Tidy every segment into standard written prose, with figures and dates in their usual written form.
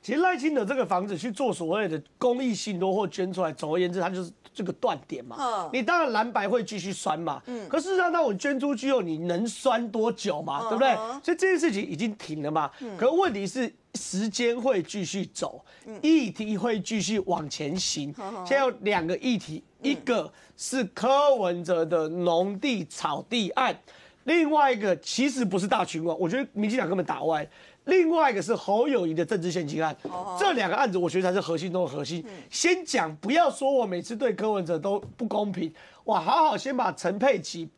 其实赖清德这个房子去做所谓的公益信托或捐出来，总而言之，它就是这个断点嘛。你当然蓝白会继续酸嘛，可事实上，当我捐出去后，你能酸多久嘛？对不对？所以这件事情已经停了嘛。可问题是时间会继续走，议题会继续往前行。现在有2个议题，一个是柯文哲的农地草地案，另外一个其实不是大群案，我觉得民进党根本打歪。另外一个是侯友宜的政治献金案，这2个案子我觉得才是核心中的核心。先讲，不要说我每次对柯文哲都不公平，哇，好好先把陈佩琪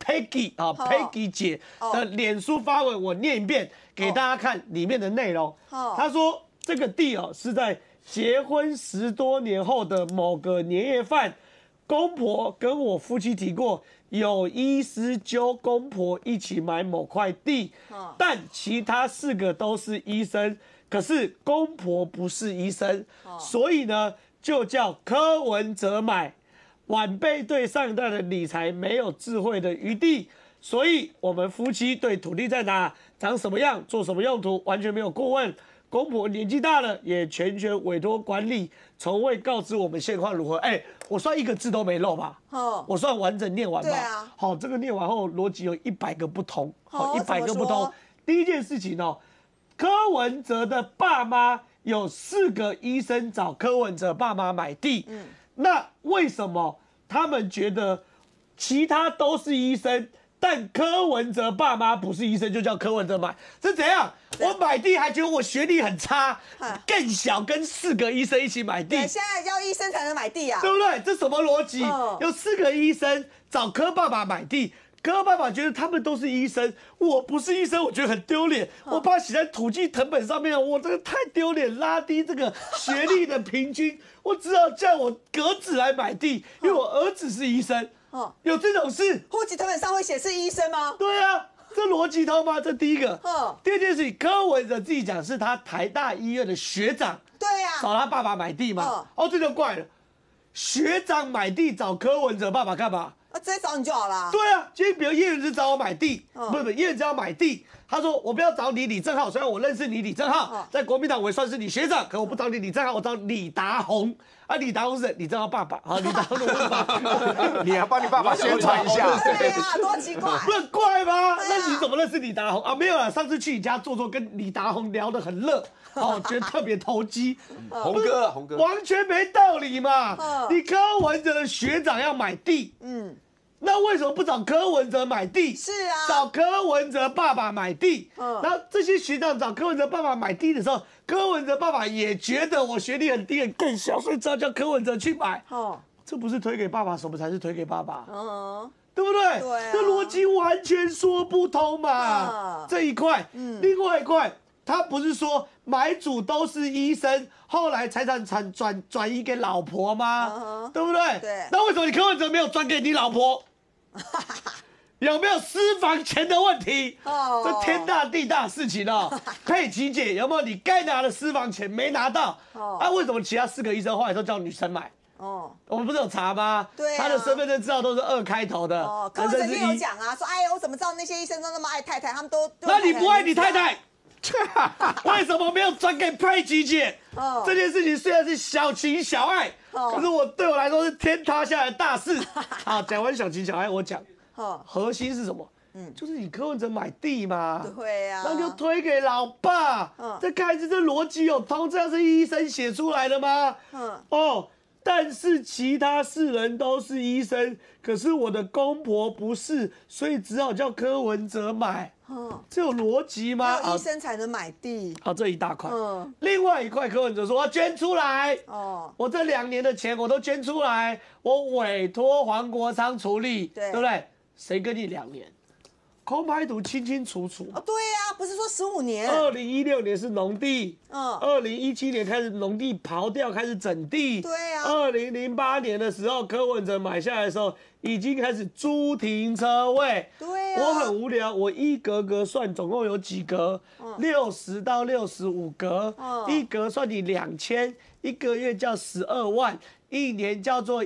Peggy 姐的脸书发文我念一遍给大家看里面的内容。他说这个地是在结婚10多年后的某个年夜饭，公婆跟我夫妻提过。有医师揪公婆一起买某块地，但其他4个都是医生，可是公婆不是医生，所以呢就叫柯文哲买。晚辈对上一代的理财没有智慧的余地，所以我们夫妻对土地在哪、长什么样、做什么用途完全没有过问。公婆年纪大了，也全权委托管理，从未告知我们现况如何。我算一个字都没漏吧？我算完整念完吧？ 对啊。 好，这个念完后逻辑有100个不同。好，100个不同。第一件事情柯文哲的爸妈有4个医生找柯文哲爸妈买地。那为什么他们觉得其他都是医生？但柯文哲爸妈不是医生，就叫柯文哲买，这怎样？我买地还觉得我学历很差，更小跟4个医生一起买地。 对，现在要医生才能买地啊， 对不对？这什么逻辑？有4个医生找柯爸爸买地，柯爸爸觉得他们都是医生，我不是医生，我觉得很丢脸，我把它写在土地成本上面，我这个太丢脸，拉低这个学历的平均，我只好叫我儿子来买地，因为我儿子是医生。有这种事？ 户籍成本上会显示医生吗？ 对啊，这逻辑通吗？这第一个。第二件事情，柯文哲自己讲是他台大医院的学长， 对呀， 找他爸爸买地嘛。这就怪了，学长买地找柯文哲爸爸干嘛？ 直接找你就好了。 对啊，今天比如叶元之找我买地，不，叶元之要买地，他说我不要找你李正浩，虽然我认识你李正浩，在国民党我也算是你学长，可我不找你李正浩，我找李达宏。李达宏是李正浩爸爸，李达宏的爸爸， 你还帮你爸爸宣传一下， 对啊，多奇怪， 不很怪吗？那你怎么认识李达宏？没有啦，上次去你家坐，跟李达宏聊得很热，觉得特别投机。 宏哥， 完全没道理嘛！你柯文哲的学长要买地，那为什么不找柯文哲买地？ 是啊， 找柯文哲爸爸买地。然后这些学长找柯文哲爸爸买地的时候，柯文哲爸爸也觉得我学历很低很更小，所以只好叫柯文哲去买。这不是推给爸爸，什么才是推给爸爸？对不对？ 对啊， 这逻辑完全说不通嘛。这一块，另外一块，他不是说买主都是医生，后来财产转移给老婆吗？对不对？ 对。 那为什么你柯文哲没有转给你老婆？有没有私房钱的问题？这天大地大事情佩琪姐有没有你该拿的私房钱没拿到？为什么其他4个医生后来都叫女生买？我们不是有查吗？ 对， 他的身份证字号都是2开头的。 柯文哲也有讲啊，说我怎么知道那些医生都那么爱太太，他们都…… 那你不爱你太太？为什么没有转给佩琪姐？这件事情虽然是小情小爱，可是对我来说是天塌下来的大事。好，讲完小情小爱，我讲核心是什么？就是你柯文哲买地嘛， 对啊， 那就推给老爸。这开始这逻辑有通，这样是医生写出来的吗？但是其他4人都是医生，可是我的公婆不是，所以只好叫柯文哲买。这有逻辑吗？ 要医生才能买地。 好，这一大块。另外一块，柯文哲说我要捐出来。我这2年的钱我都捐出来，我委托黄国昌处理，对不对？谁跟你2年？空拍图清清楚楚。 对呀，不是说15年。 2016年是农地，2017年开始农地刨掉，开始整地。 对呀。 2008年的时候，柯文哲买下来的时候，已经开始租停车位。 对呀。 我很无聊，我一格格算，总共有几格？60到65格，一格算你2000，一个月叫12万。1年叫做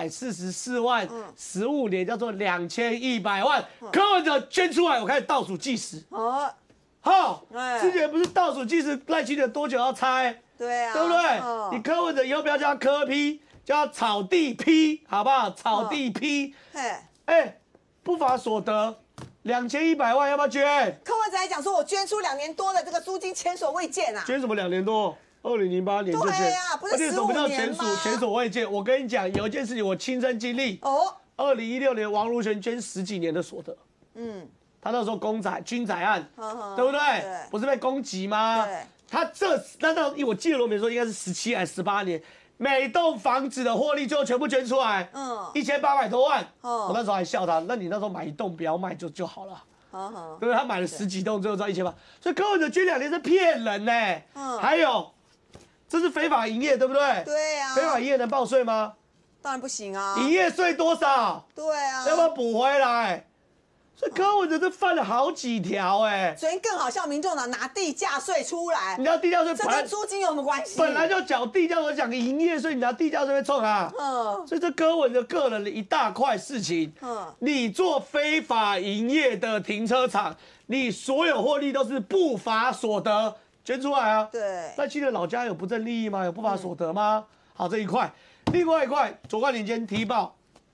144万，15年叫做2100万。柯文哲捐出来，我开始倒数计时。之前不是倒数计时赖清德多久要拆？ 对啊， 对不对？你柯文哲以后不要叫他柯批，叫他草地批，好不好？草地批，不法所得2100万，要不要捐？ 柯文哲还讲说，我捐出2年多的这个租金前所未见啊！ 捐什么2年多？2008年就捐。 对呀，不是15年吗？ 前所未见。我跟你讲，有一件事情我亲身经历。2016年王如玄捐10几年的所得。他那时候军宅案，对不对？不是被攻击吗？ 对。 他我记得罗美说应该是17还是18年，每栋房子的获利最后全部捐出来，1800多万。我那时候还笑他，那你那时候买1栋不要卖就好了。对不对？他买了10几栋，最后赚1000万。所以柯文哲捐2年是骗人呢。还有，这是非法营业，对不对？ 对啊。 非法营业能报税吗？ 当然不行啊。 营业税多少？ 对啊。 要不要补回来？所以柯文哲这犯了好几条昨天更好笑，民众党拿地价税出来， 你知道地价税这跟租金有什么关系？ 本来就缴地价税，讲个营业税，你拿地价税会冲啊？所以这柯文哲个人的一大块事情。你做非法营业的停车场，你所有获利都是不法所得，捐出来啊。 对。 赖清德老家有不正利益吗？有不法所得吗？好，这一块，另外一块，左冠霖今天提报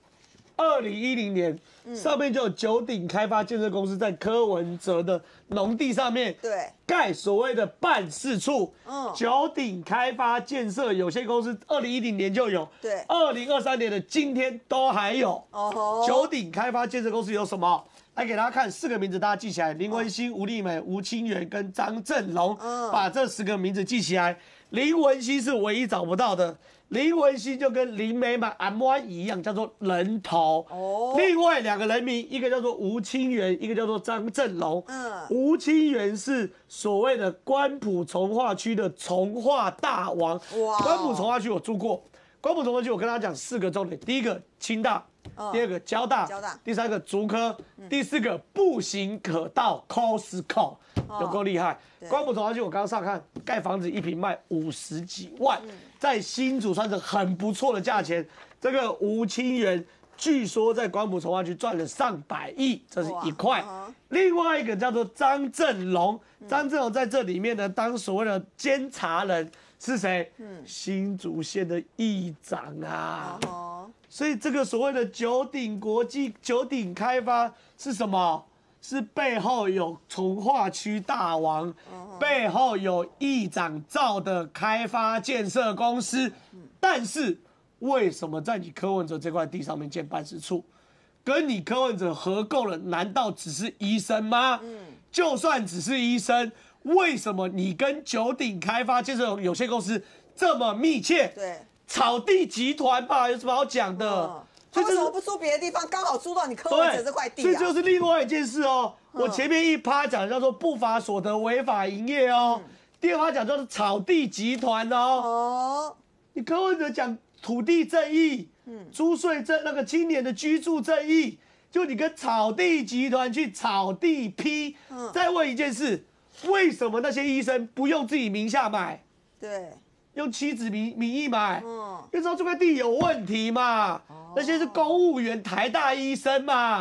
，2010年。上面就有九鼎开发建设公司在柯文哲的农地上面盖所谓的办事处。九鼎开发建设有限公司2010年就有，2023年的今天都还有。九鼎开发建设公司有什么？来给大家看4个名字，大家记起来：林文馨、吴丽美、吴清源跟张正龙。把这10个名字记起来。林文馨是唯一找不到的。林文馨就跟林美满、安湾一样，叫做人头。另外2个人名，一个叫做吴清源，一个叫做张正龙。吴清源是所谓的关埔从化区的从化大王。关埔从化区我住过，关埔从化区我跟大家讲4个重点：第一个清大，第2个交大，第3个竹科，第4个步行可到 Costco， 有够厉害。关埔从化区我刚刚上看，盖房子1坪卖50几万。在新竹算是很不错的价钱。这个吴清源据说在关埔从化区赚了上百亿，这是一块。另外一个叫做张正龙，张正龙在这里面呢当所谓的监察人，是谁？新竹县的议长啊。所以这个所谓的九鼎国际、九鼎开发是什么？是背后有从化区大王，背后有议长造的开发建设公司。但是为什么在你柯文哲这块地上面建办事处？跟你柯文哲合购了，难道只是医生吗？就算只是医生，为什么你跟九鼎开发建设有限公司这么密切？草地集团吧，有什么好讲的？ 为什么不租别的地方，刚好租到你柯文哲这块地所以就是另外一件事哦。我前面1趴讲叫做不法所得违法营业哦，第2趴讲叫做草地集团哦。你柯文哲讲土地正义，租税那个青年的居住正义，就你跟草地集团去草地批。再问一件事，为什么那些医生不用自己名下买？用妻子名义买？因为知道这块地有问题嘛。那些是公务员、台大医生嘛。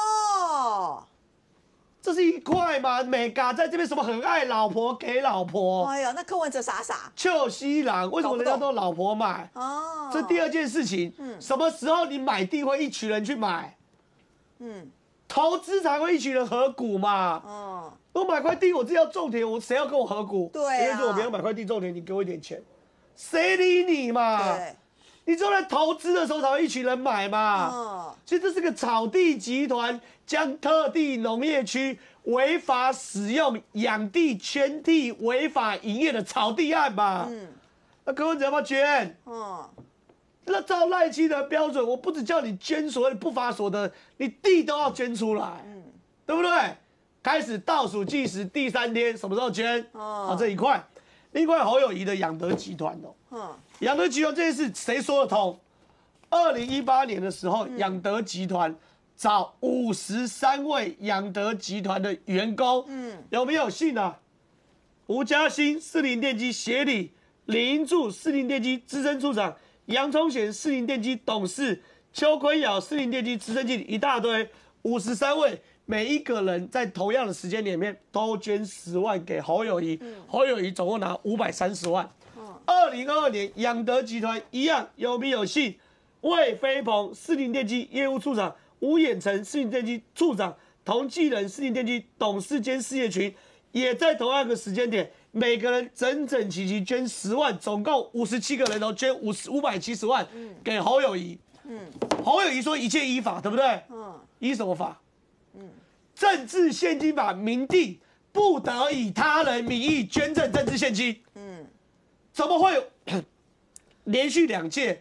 这是一块嘛。美嘎在这边什么很爱老婆给老婆。 哎呀，那柯文哲傻傻。 邱西郎为什么人家都老婆买？这第2件事情。什么时候你买地会一群人去买？投资才会一群人合股嘛。我买块地，我自己要种田，谁要跟我合股？ 对啊。 如果别人买块地种田，你给我一点钱，谁理你嘛？你只有在投资的时候才会一群人买嘛。所以这是个草地集团将特地农业区违法使用养地圈地违法营业的草地案嘛。那柯文哲要不要捐？那照赖清德标准，我不只叫你捐所谓的不法所得，你地都要捐出来，对不对？开始倒数计时第3天，什么时候捐？这一块。另外侯友宜的养德集团养德集团这件事谁说得通？2018年的时候，养德集团找53位养德集团的员工，有没有信啊？吴嘉欣士林电机协理，林英柱士林电机资深处长，杨聪贤士林电机董事，邱坤尧士林电机资深经理，一大堆，53位。每一个人在同样的时间里面都捐10万给侯友宜，侯友宜总共拿530万。 2022年养德集团一样有名有姓，魏飞鹏士林电机业务处长，吴衍成士林电机处长，同济人士林电机董事兼事业群，也在同样一个时间点，每个人整整齐齐捐10万，总共57个人都捐570万给侯友宜。侯友宜说一切依法，对不对？依什么法？政治献金法明定不得以他人名义捐赠政治献金。怎么会有连续2届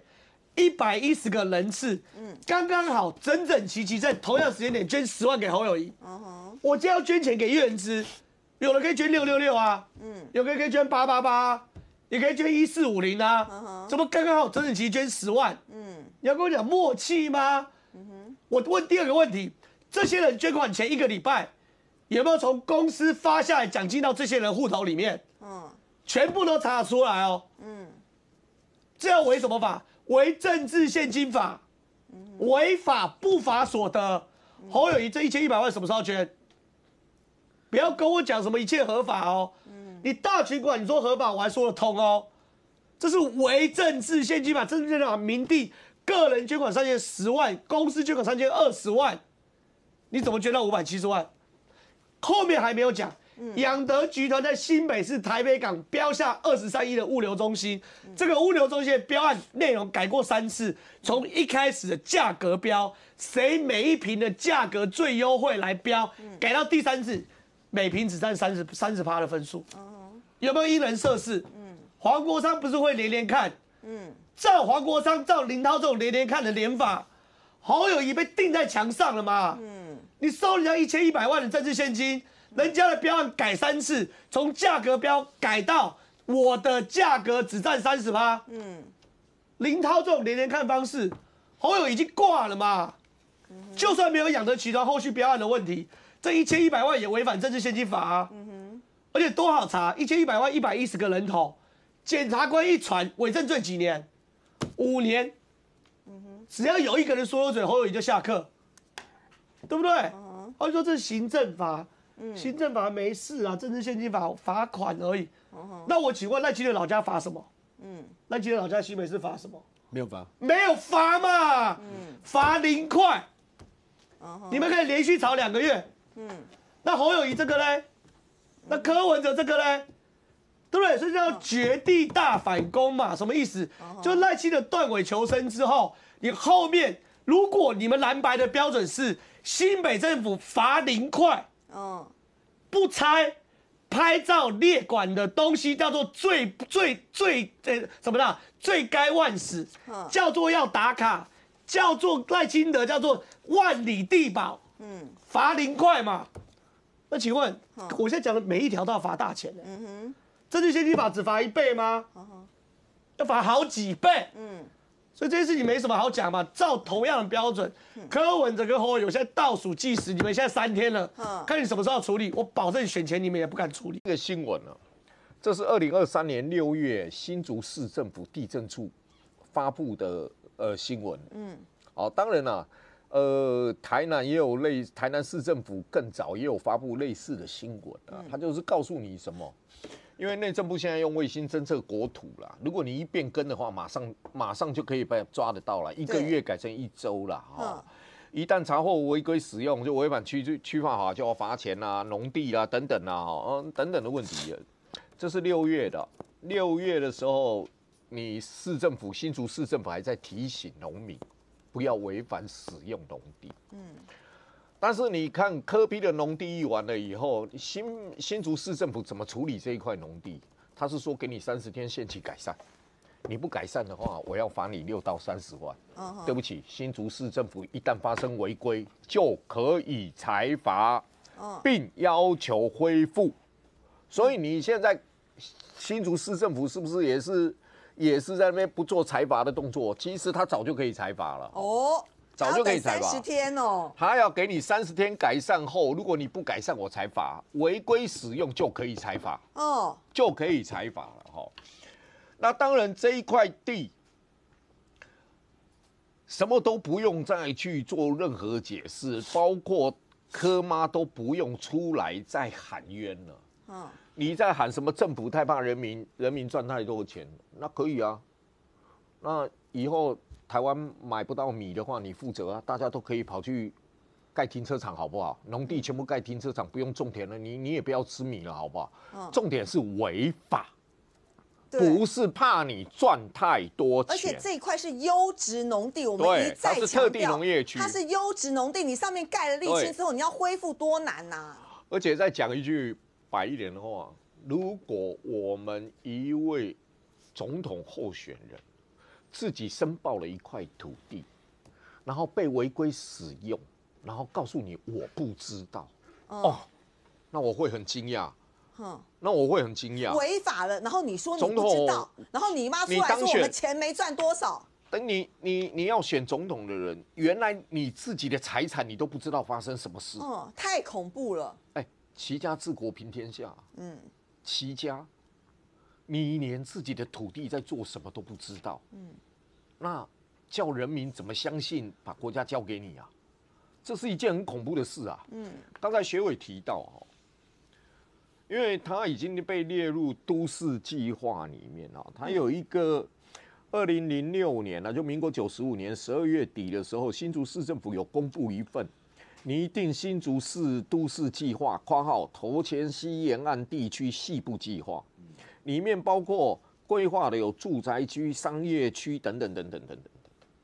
110个人次，刚刚好整整齐齐在同样时间点捐10万给侯友宜。我今天要捐钱给岳仁之，有人可以捐666啊，有人可以捐888啊，也可以捐1450啊，怎么刚刚好整整齐齐捐10万？你要跟我讲默契吗？我问第2个问题。这些人捐款前1个礼拜，有没有从公司发下来奖金到这些人户头里面？全部都查得出来哦。这要违什么法？违政治献金法，违法不法所得。侯友宜这1100万什么时候捐？不要跟我讲什么一切合法哦。你大群馆你说合法，我还说得通哦。这是违政治献金法，政治献金法明定个人捐款3010万，公司捐款3020万。你怎么捐到570万？后面还没有讲。养德集团在新北市台北港标下23亿的物流中心，这个物流中心的标案内容改过3次，从一开始的价格标，谁每一瓶的价格最优惠来标，改到第3次，每瓶只占30%的分数。有没有因人设事？黄国昌不是会连连看？照黄国昌、照林涛这种连连看的连法，侯友宜被钉在墙上了嘛？你收人家1100万的政治现金，人家的标案改3次，从价格标改到我的价格只占30%。林涛这种连连看方式，侯友已经挂了嘛？就算没有养德集团后续标案的问题，这1100万也违反政治献金法啊。而且多好查，1100万110个人头，检察官一传伪证罪几年？5年。只要有一个人说嘴，侯友宜就下课。对不对？他就说这是行政法，行政法没事啊，政治献金法罚款而已。那我请问赖清德老家罚什么？赖清德老家新北市罚什么？ 没有罚， 没有罚嘛，罚0块。你们可以连续炒2个月。那侯友宜这个呢？那柯文哲这个呢？对不对？所以叫绝地大反攻嘛，什么意思？就赖清德断尾求生之后，你后面如果你们蓝白的标准是新北政府罚0块，不拆拍照列管的东西叫做最什么呢？罪该万死，叫做要打卡，叫做赖清德叫做万里地保，罚0块嘛。那请问，我现在讲的每一条都要罚大钱的，政治献金法只罚1倍吗？要罚好几倍。所以这件事情没什么好讲嘛，照同样的标准，柯文哲跟侯友宜现在倒数计时，你们现在3天了，看你什么时候处理，我保证选前你们也不敢处理。 这个新闻呢，这是2023年6月新竹市政府地震处发布的新闻。当然啦，台南市政府更早也有发布类似的新闻啊，他就是告诉你什么。因为内政部现在用卫星侦测国土啦，如果你一变更的话，马上就可以被抓得到了，1个月改成1周啦。一旦查获违规使用，就违反区划法，就要罚钱啦、农地啦等等啦，等等的问题。这是6月的，6月的时候，你新竹市政府还在提醒农民不要违反使用农地。但是你看柯 P 的农地一完了以后，新竹市政府怎么处理这一块农地？他是说给你30天限期改善，你不改善的话，我要罚你6到30万。对不起，新竹市政府一旦发生违规，就可以裁罚，并要求恢复。所以你现在新竹市政府是不是也是在那边不做裁罚的动作？其实他早就可以裁罚了。早就可以裁罚 30天哦， 他要给你30天改善后，如果你不改善，我裁罚；违规使用就可以裁罚，就可以裁罚了。那当然这一块地，什么都不用再去做任何解释，包括柯妈都不用出来再喊冤了。 你在喊什么政府太怕人民，人民赚太多钱，那可以啊。那以后台湾买不到米的话，你负责啊，大家都可以跑去盖停车场，好不好？农地全部盖停车场，不用种田了，你也不要吃米了，好不好？重点是违法。不是怕你赚太多钱， 而且这一块是优质农地，我们一再强调， 它是特地农业区， 它是优质农地，你上面盖了沥青之后，你要恢复多难呐！ 而且再讲一句白一点的话，如果我们一位总统候选人自己申报了一块土地，然后被违规使用，然后告诉你我不知道，那我会很惊讶。那我会很惊讶， 违法了，然后你说你不知道，然后你妈出来说我们钱没赚多少。 等你要选总统的人，原来你自己的财产你都不知道发生什么事， 太恐怖了。 齐家治国平天下，齐家，你连自己的土地在做什么都不知道，那叫人民怎么相信把国家交给你啊？这是一件很恐怖的事啊。刚才学委提到因为它已经被列入都市计划里面啊，它有一个2006年就民国95年12月底的时候，新竹市政府有公布一份拟定新竹市都市计划（括号头前溪沿岸地区细部计划），里面包括规划的有住宅区、商业区等等等等等等。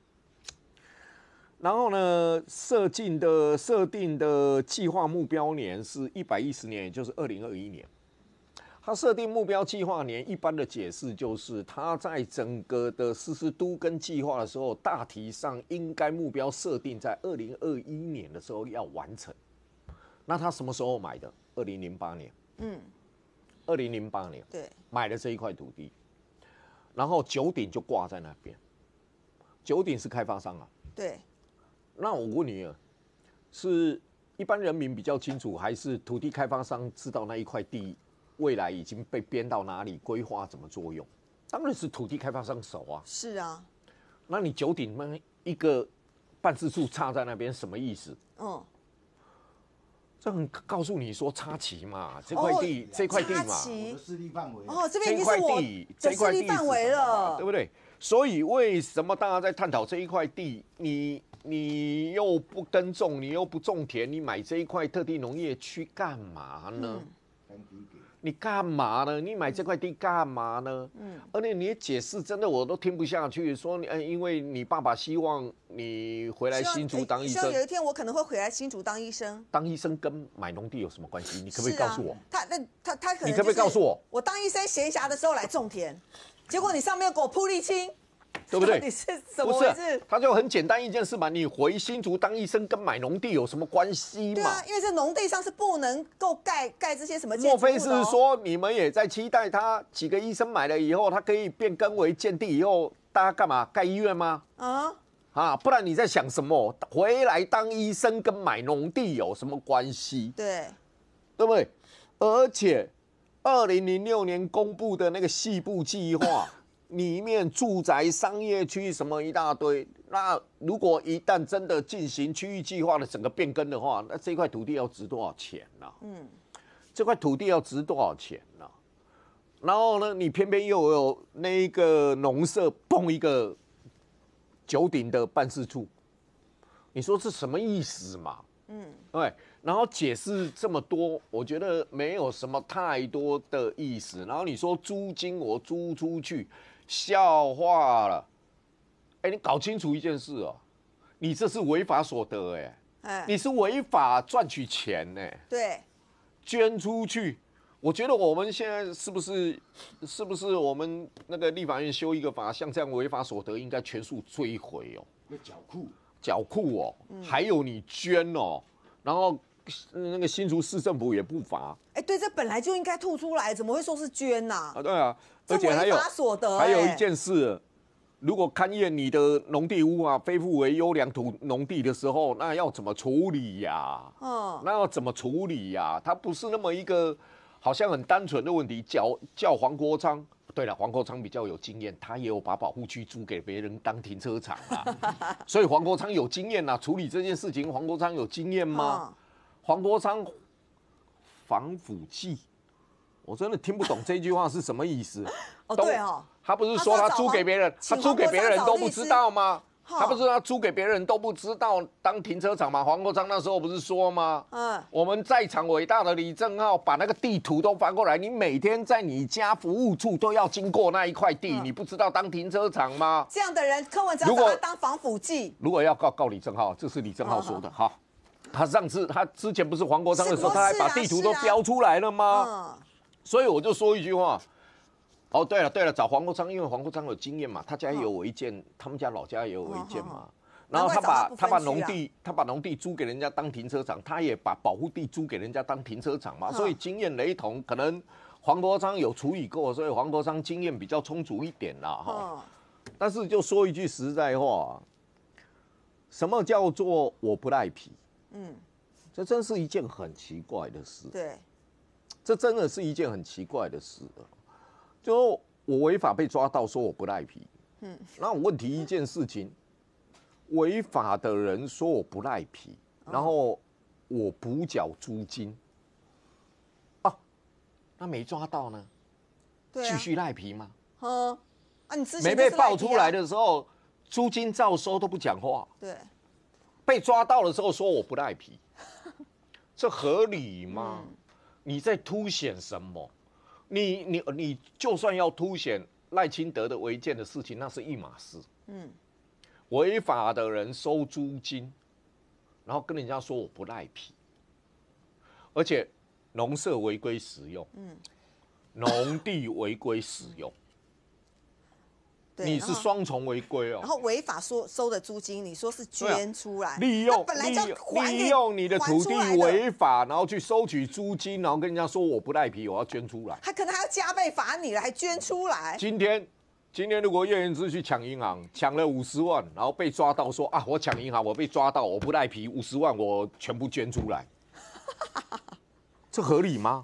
然后呢，设定的计划目标年是110年，也就是2021年。它设定目标计划年，一般的解释就是它在整个的实施都更计划的时候，大体上应该目标设定在2021年的时候要完成。那他什么时候买的？2008年。2008年， 对， 买了这一块土地，然后九鼎就挂在那边。九鼎是开发商啊。 对。 那我问你，是一般人民比较清楚，还是土地开发商知道那一块地未来已经被编到哪里，规划怎么作用？当然是土地开发商手啊。 是啊。 那你九鼎那一个办事处插在那边，什么意思？这很告诉你说插旗嘛，这块地嘛， 我的势力范围。 这边已经是我的势力范围了， 对不对？所以为什么大家在探讨这一块地，你又不耕种，你又不种田，你买这一块特地农业区干嘛呢？你干嘛呢？你买这块地干嘛呢？而且你的解释真的我都听不下去，说因为你爸爸希望你回来新竹当医生， 希望有一天我可能会回来新竹当医生。 当医生跟买农地有什么关系？你可不可以告诉我？ 他可能， 你可不可以告诉我？ 我当医生闲暇的时候来种田，结果你上面给我铺沥青。 对不对？ 你是怎么回事？ 他就很简单一件事嘛，你回新竹当医生跟买农地有什么关系嘛？ 对啊，因为这农地上是不能够盖这些什么建筑物的。 莫非是说你们也在期待他几个医生买了以后，他可以变更为建地以后，大家干嘛盖医院吗？不然你在想什么？回来当医生跟买农地有什么关系？ 对不对？而且2006年公布的那个细部计划。里面住宅、商业区什么一大堆，那如果一旦真的进行区域计划的整个变更的话，那这块土地要值多少钱呢？这块土地要值多少钱呢？然后呢，你偏偏又有那个农舍蹦一个九鼎的办事处，你说是什么意思嘛？对，然后解释这么多，我觉得没有什么太多的意思。然后你说租金我租出去。笑话了，你搞清楚一件事哦，你这是违法所得，你是违法赚取钱呢， 对， 捐出去。我觉得我们现在是不是我们那个立法院修一个法，像这样违法所得应该全数追回哦，缴库哦，还有你捐哦，然后那个新竹市政府也不罚。 对，这本来就应该吐出来，怎么会说是捐呐？ 对啊。而且还有一件事，如果勘验你的农地无法恢复为优良农地的时候，那要怎么处理呀？那要怎么处理呀？它不是那么一个好像很单纯的问题。叫黄国昌，对了，黄国昌比较有经验，他也有把保护区租给别人当停车场啊，所以黄国昌有经验啊。处理这件事情，黄国昌有经验吗？黄国昌防腐剂我真的听不懂这句话是什么意思。 哦，对哦， 他不是说他租给别人，他租给别人都不知道吗？他不是他租给别人都不知道当停车场吗？黄国昌那时候不是说吗？我们在场伟大的李正浩把那个地图都翻过来，你每天在你家服务处都要经过那一块地，你不知道当停车场吗？ 这样的人，柯文哲要把他当防腐剂。 如果要告李正浩，这是李正浩说的。好，他之前不是黄国昌的时候，他还把地图都标出来了吗？所以我就说一句话。哦，对了，找黄国昌，因为黄国昌有经验嘛，他家也有违建，他们家老家也有违建嘛。然后他把农地租给人家当停车场，他也把保护地租给人家当停车场嘛，所以经验雷同。可能黄国昌有处理过，所以黄国昌经验比较充足一点啦。哈，但是就说一句实在话，什么叫做我不赖皮？这真是一件很奇怪的事。 对， 这真的是一件很奇怪的事。就我违法被抓到，说我不赖皮。那我问题一件事情，违法的人说我不赖皮，然后我补缴租金，那没抓到呢？继续赖皮吗？ 你之前没被爆出来的时候，租金照收都不讲话。 对， 被抓到的时候说我不赖皮，这合理吗？你在凸显什么？你就算要凸显赖清德的违建的事情，那是一码事。违法的人收租金，然后跟人家说我不赖皮，而且农舍违规使用，农地违规使用，你是双重违规哦。 然后违法收的租金，你说是捐出来， 利用你的土地违法，然后去收取租金，然后跟人家说我不赖皮，我要捐出来。 他可能还要加倍罚你了，还捐出来。 今天如果叶元之去抢银行，抢了50万，然后被抓到说我抢银行，我被抓到，我不赖皮，50万我全部捐出来，这合理吗？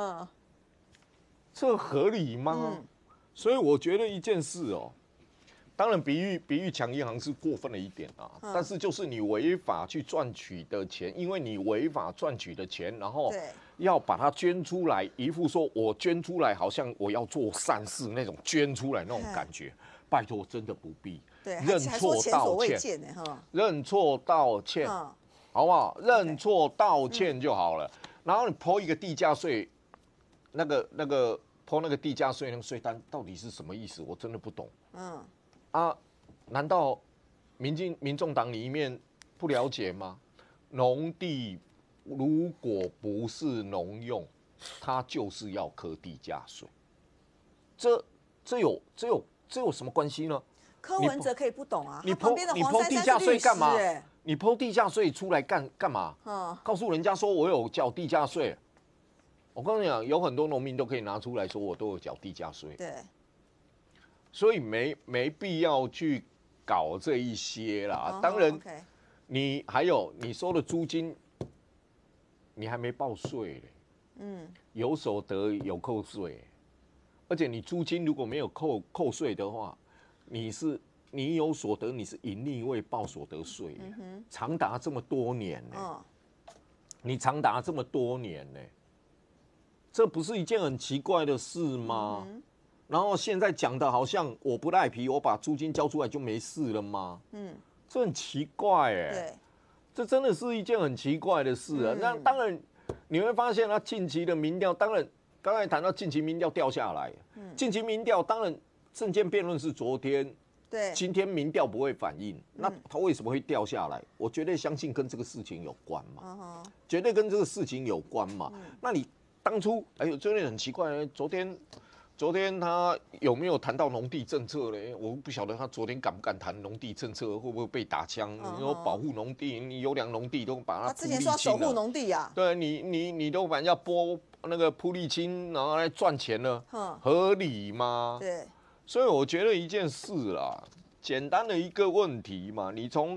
这合理吗？所以我觉得一件事哦。当然，比喻抢银行是过分了一点啊，但是就是你违法去赚取的钱，因为你违法赚取的钱，然后要把它捐出来，一副说我捐出来好像我要做善事那种捐出来那种感觉，拜托真的不必，认错道歉，认错道歉，好不好？认错道歉就好了。然后你抛一个地价税，那个抛那个地价税那个税单到底是什么意思？我真的不懂。难道民众党里面不了解吗？农地如果不是农用，它就是要课地价税。这有什么关系呢？ 柯文哲可以不懂啊， 你抛地价税干嘛？你抛地价税出来干嘛？告诉人家说我有缴地价税。我跟你讲，有很多农民都可以拿出来说我都有缴地价税。 对。 所以没必要去搞这一些啦。当然，你还有你收的租金，你还没报税嘞。有所得有扣税，而且你租金如果没有扣税的话，你有所得，你是盈利未报所得税，长达这么多年呢。你长达这么多年呢，这不是一件很奇怪的事吗？然后现在讲的好像我不赖皮，我把租金交出来就没事了吗？这很奇怪对，这真的是一件很奇怪的事啊。那当然你会发现，他近期的民调，当然刚才谈到近期民调掉下来，近期民调当然政见辩论是昨天，今天民调不会反映，那他为什么会掉下来？我绝对相信跟这个事情有关嘛，绝对跟这个事情有关嘛。那你当初真的很奇怪，昨天他有没有谈到农地政策嘞？我不晓得他昨天敢不敢谈农地政策，会不会被打枪？你说保护农地，你优良农地都把它。 他之前说要守护农地啊。 对你都把人家拨那个铺沥青，然后来赚钱了，合理吗？ 对。 所以我觉得一件事啦，简单的一个问题嘛，你从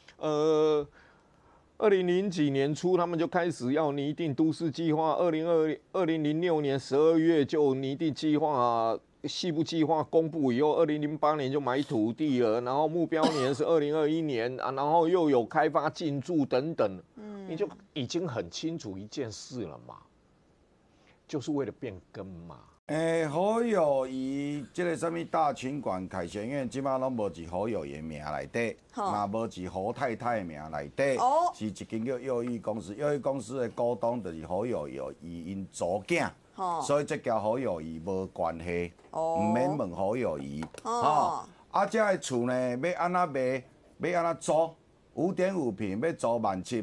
2000几年初，他们就开始要拟定都市计划。2006年12月就拟定计划，西部计划公布以后，2008年就买土地了，然后目标年是2021年啊，然后又有开发进驻等等，你就已经很清楚一件事了嘛。 就是为了变更嘛。 侯友宜这个什么大群馆凯旋苑，即马拢无一侯友宜的名内底，嘛无一侯太太的名内底，是一间叫友谊公司。友谊公司的股东就是侯友宜因祖囝，所以这交侯友宜无关系，唔免问侯友宜。啊，这个厝呢，要安怎卖，要安怎租，5.5平要租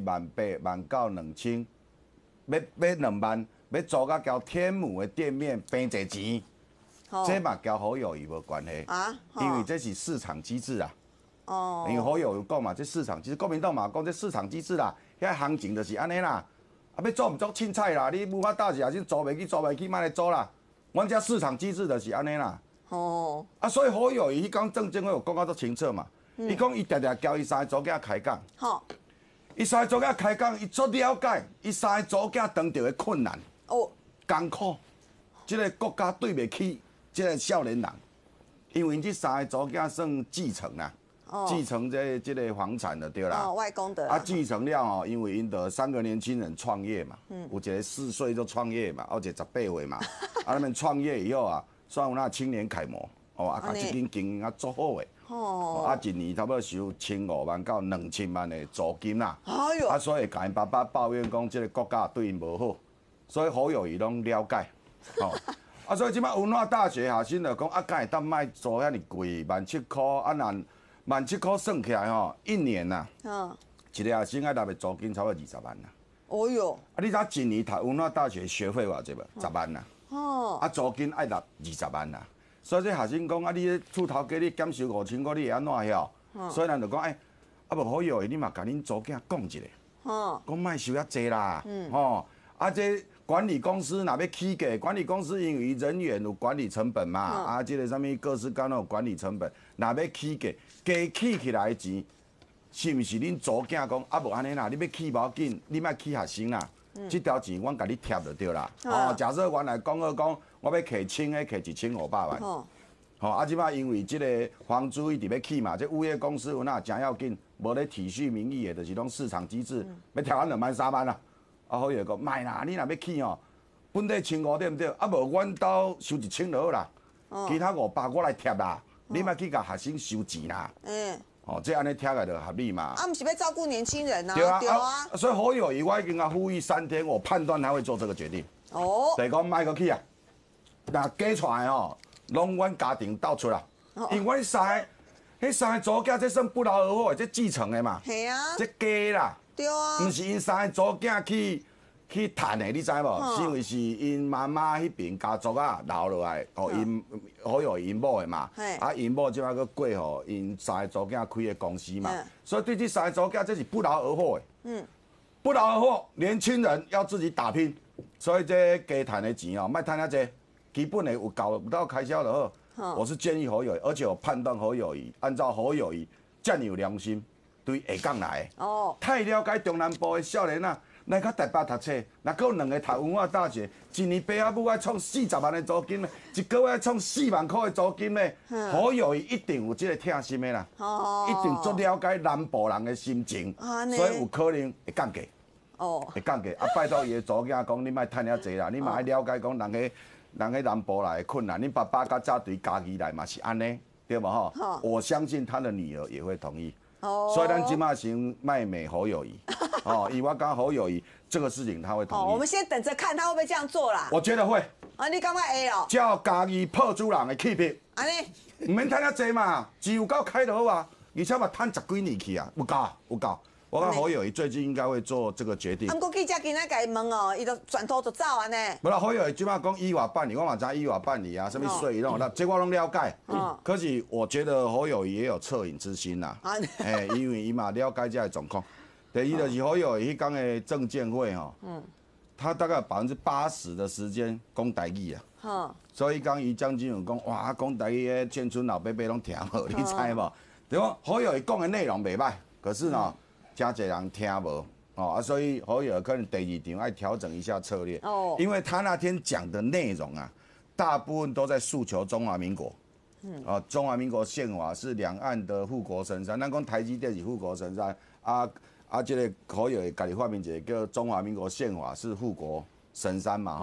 17,000、18,000、19,000，要2万。要租甲交天母的店面平侪钱，这嘛交侯友宜无关系啊，因为这是市场机制啊。因为侯友宜讲嘛，这市场机制，国民党嘛讲这市场机制啦，遐行情就是安尼啦。啊，要租唔租凊彩啦，你无法大时啊，先租袂起，莫来租啦。阮遮市场机制就是安尼啦。啊，所以侯友宜迄讲证监会有讲到足清楚嘛，伊讲伊常常交伊3个组囝开讲。伊3个组囝开讲，伊足了解伊3个组囝当着的困难。艰苦，这个国家对袂起这个少年人，因为这3个祖囝算继承啦，继承这个房产的对啦。 外公的。 啊，继承了哦，因为因的3个年轻人创业嘛，有一个4岁就创业嘛，有一个18岁嘛，啊，他们创业以后啊，算有那青年楷模，啊，把这间经营啊做好诶。啊，一年差不多收1500万到2000万的租金啦。啊，所以甲因爸爸抱怨讲，这个国家对因无好。所以侯友宜拢了解，所以即摆文化大学学生就讲，敢会当卖租遐尼贵，17,000块，17,000块算起来一年呐，一个学生爱纳的租金差不多20万呐。 哦哟！ 你知一年读文化大学学费偌济无？10万呐。租金爱纳20万呐。所以这学生讲，你厝头家你减收5000块，你会安怎晓？所以咱就讲，无侯友宜，你嘛甲恁租囝讲一下，讲莫收遐济啦，这管理公司若要起价，管理公司因为人员有管理成本嘛，这个什么各式各样有管理成本，若要起价，加起来的钱，是毋是恁租囝讲无安尼啦？你要起无要紧，你莫起学生啦，这条钱阮甲你贴就对啦。假设原来讲好讲，我要摕清的，摕1500万。即摆因为这个房租一直要起嘛，这物业公司有哪真要紧，无咧体恤民意的，就是拢市场机制，要贴咱2万3万啦。侯友宜讲，卖啦，你若要起本地1500对不对？无阮兜收1000就好啦，其他500我来贴啦，你莫去甲学生收钱啦。这安尼贴来就合理嘛。 毋是要照顾年轻人啊？ 对啊。所以侯友宜我已经呼吁3天，我判断他会做这个决定。就是讲卖个起啊，那加出来拢阮家庭斗出啦，因为迄3个祖囝这算不劳而获，这继承的嘛。 系啊。 这假啦。 对啊， 毋是因3个祖囝去趁的，你知无？是因为是因妈妈迄边家族啊留落来，因侯友宜因某的嘛。因某即摆佫过互因3个祖囝开的公司嘛。所以对这3个祖囝，这是不劳而获的。不劳而获，年轻人要自己打拼。所以这加趁的钱莫趁遐济，基本的有到开销就好。我是建议侯友宜，而且我判断侯友宜，按照侯友宜这样有良心。对下港来太了解中南部的少年啊，来到台北读册，若够2个读文化大学，一年爸母爱创40万的租金咧，一个月创4万块的租金咧，侯友宜一定有这个疼心的啦，一定足了解南部人的心情，所以有可能会降价。会降价拜托伊的祖囝讲，你莫趁遐济啦，你嘛爱了解讲人迄南部来的困难，恁爸爸甲早对家己来嘛是安尼，对无我相信他的女儿也会同意。所以咱今嘛先卖美侯友宜，以我讲侯友宜这个事情他会同意。 我们先等着看他会不会这样做啦。 我觉得会。 你感觉会哦？ 照家己破主人的气魄。 安尼？ 唔免趁遐济嘛，只有够开就好啊，而且嘛趁10几年去啊，有够。我看侯友宜最近应该会做这个决定。 过记者今仔甲伊问伊就转头就走安尼。 无啦，侯友宜即摆讲依法办理，我嘛知依法办理啊，什么税拢有，这我拢了解。可是我觉得侯友宜也有恻隐之心呐。因为伊嘛了解这个状况。第一就是侯友宜迄天的证监会他大概80%的时间讲台语啊。所以讲伊将军有讲，哇，讲台语的眷村老伯伯拢听好，你知无？对讲侯友宜讲的内容袂歹，可是呢。真侪人听无所以侯友宜可能第2场要调整一下策略因为他那天讲的内容啊，大部分都在诉求中华民国。中华民国宪法是两岸的护国神山，咱讲台积电是护国神山这个侯友宜家己发明一个叫中华民国宪法是护国神山嘛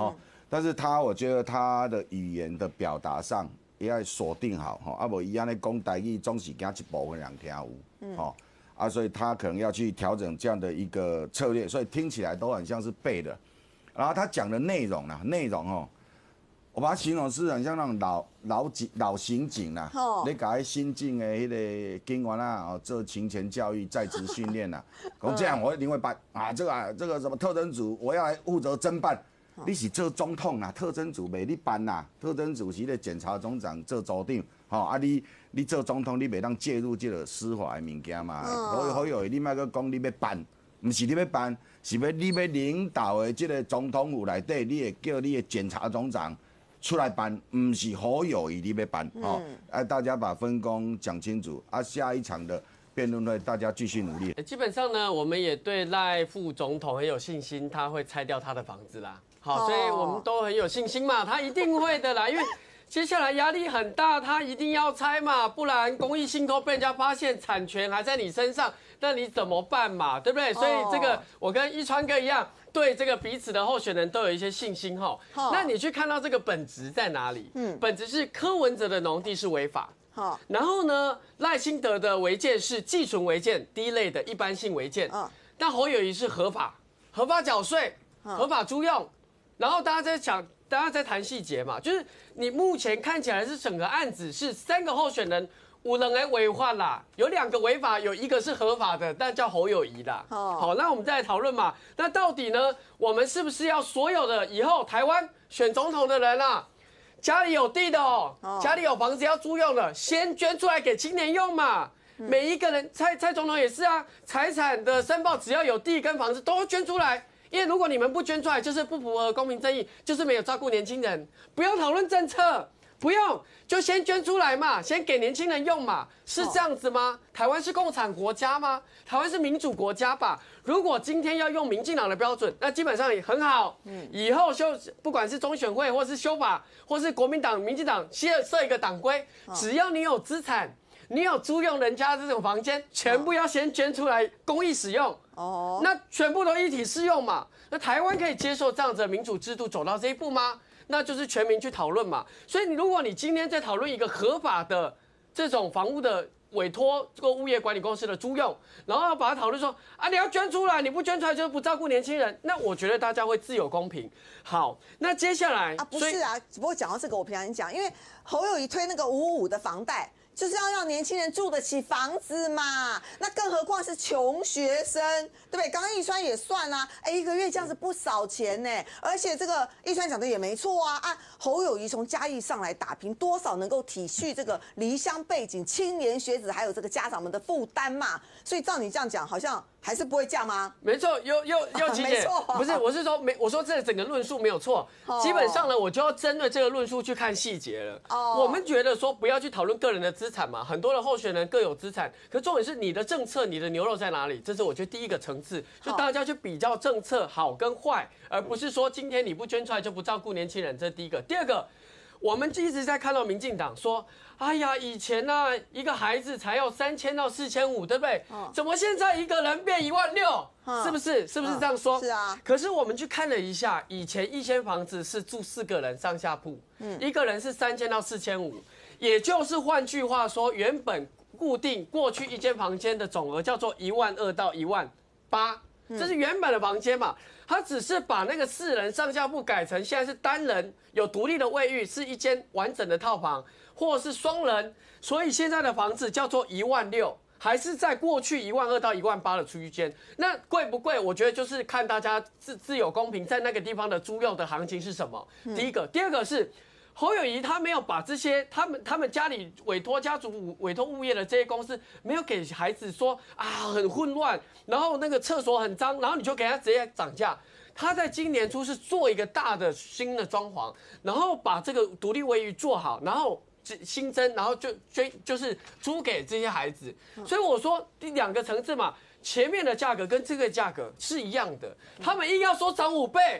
但是我觉得他的语言的表达上也要锁定好哈，啊不伊安尼讲台语总是惊一部分人听有，哦啊，所以他可能要去调整这样的一个策略，所以听起来都很像是背的。然后他讲的内容哦，我把它形容是很像那种老刑警啦，你甲新进的迄个警员啊，做勤前教育、在职训练啦，讲这样我一定会办啊，这个什么特侦组，我要来负责侦办。你是做总统啦，特侦组袂你办啦，特侦组是咧检察总长做组长，吼啊你做总统，你袂当介入这个司法的物件嘛。好有，你莫阁讲你要办，唔是你要办，是你要领导的这个总统府内底，你会叫你的检察总长出来办，唔是侯友宜你要办，哦，大家把分工讲清楚，下一场的辩论会大家继续努力。 基本上呢，我们也对赖副总统很有信心，他会拆掉他的房子啦。好，所以我们都很有信心嘛，他一定会的啦，因为接下来压力很大，他一定要拆嘛，不然公益信托被人家发现产权还在你身上，那你怎么办嘛，对不对？所以这个我跟一川哥一样，对这个彼此的候选人都有一些信心哈。那你去看到这个本质在哪里？本质是柯文哲的农地是违法。然后呢，赖清德的违建是寄存违建，第一类的一般性违建。但侯友宜是合法缴税，合法租用。然后大家在谈细节嘛，就是你目前看起来是整个案子是3个候选人5人来违法啦，有2个违法，有1个是合法的，但叫侯友宜啦。好，那我们再来讨论嘛。那到底呢，我们是不是要所有的以后台湾选总统的人啊，家里有地的家里有房子要租用的，先捐出来给青年用嘛？每一个人，蔡总统也是啊，财产的申报只要有地跟房子都捐出来。因为如果你们不捐出来，就是不符合公平正义，就是没有照顾年轻人。不用讨论政策，不用，就先捐出来嘛，先给年轻人用嘛，是这样子吗？台湾是共产国家吗？台湾是民主国家吧？如果今天要用民进党的标准，那基本上也很好。以后不管是中选会，或是修法，或是国民党、民进党设一个党规，只要你有资产，你有租用人家这种房间，全部要先捐出来公益使用。那全部都一体适用嘛？那台湾可以接受这样子的民主制度走到这一步吗？那就是全民去讨论嘛。所以如果你今天在讨论一个合法的这种房屋的委托这个物业管理公司的租用，然后要把它讨论说你要捐出来，你不捐出来就是不照顾年轻人。那我觉得大家会自有公平。好，那接下来不是啊，只不过讲到这个，我平常讲，因为侯友宜推那个555的房贷。就是要让年轻人住得起房子嘛，那更何况是穷学生，对不对？刚刚一川也算啊，1个月这样子不少钱呢，而且这个一川讲的也没错啊，侯友宜从嘉义上来打拼，多少能够体恤这个离乡背景青年学子还有这个家长们的负担嘛，所以照你这样讲，好像还是不会降吗？ 没错，又琪姐，不是，我是说我说这整个论述没有错，基本上呢，我就要针对这个论述去看细节了。我们觉得说不要去讨论个人的资产嘛，很多的候选人各有资产，可重点是你的政策，你的牛肉在哪里？这是我觉得第一个层次，就大家去比较政策好跟坏，而不是说今天你不捐出来就不照顾年轻人，这是第一个。第二个，我们一直在看到民进党说，哎呀，以前一个孩子才要3000到4500，对不对？怎么现在一个人变16000？是不是这样说？ 是啊。 可是我们去看了一下，以前一间房子是住4个人上下铺，一个人是3000到4500，也就是换句话说，原本固定过去一间房间的总额叫做12000到18000，这是原本的房间嘛。他只是把那个4人上下铺改成现在是单人，有独立的卫浴，是一间完整的套房，或者是双人，所以现在的房子叫做16000，还是在过去12000到18000的区间。那贵不贵？我觉得就是看大家自有公平，在那个地方的租用的行情是什么。第一个，第二个是侯友宜他没有把这些他们家里家族委托物业的这些公司，没有给孩子说很混乱，然后那个厕所很脏，然后你就给他直接涨价。他在今年初是做一个大的新的装潢，然后把这个独立卫浴做好，然后新增，然后就是租给这些孩子。所以我说2个层次嘛，前面的价格跟这个价格是一样的，他们硬要说涨5倍。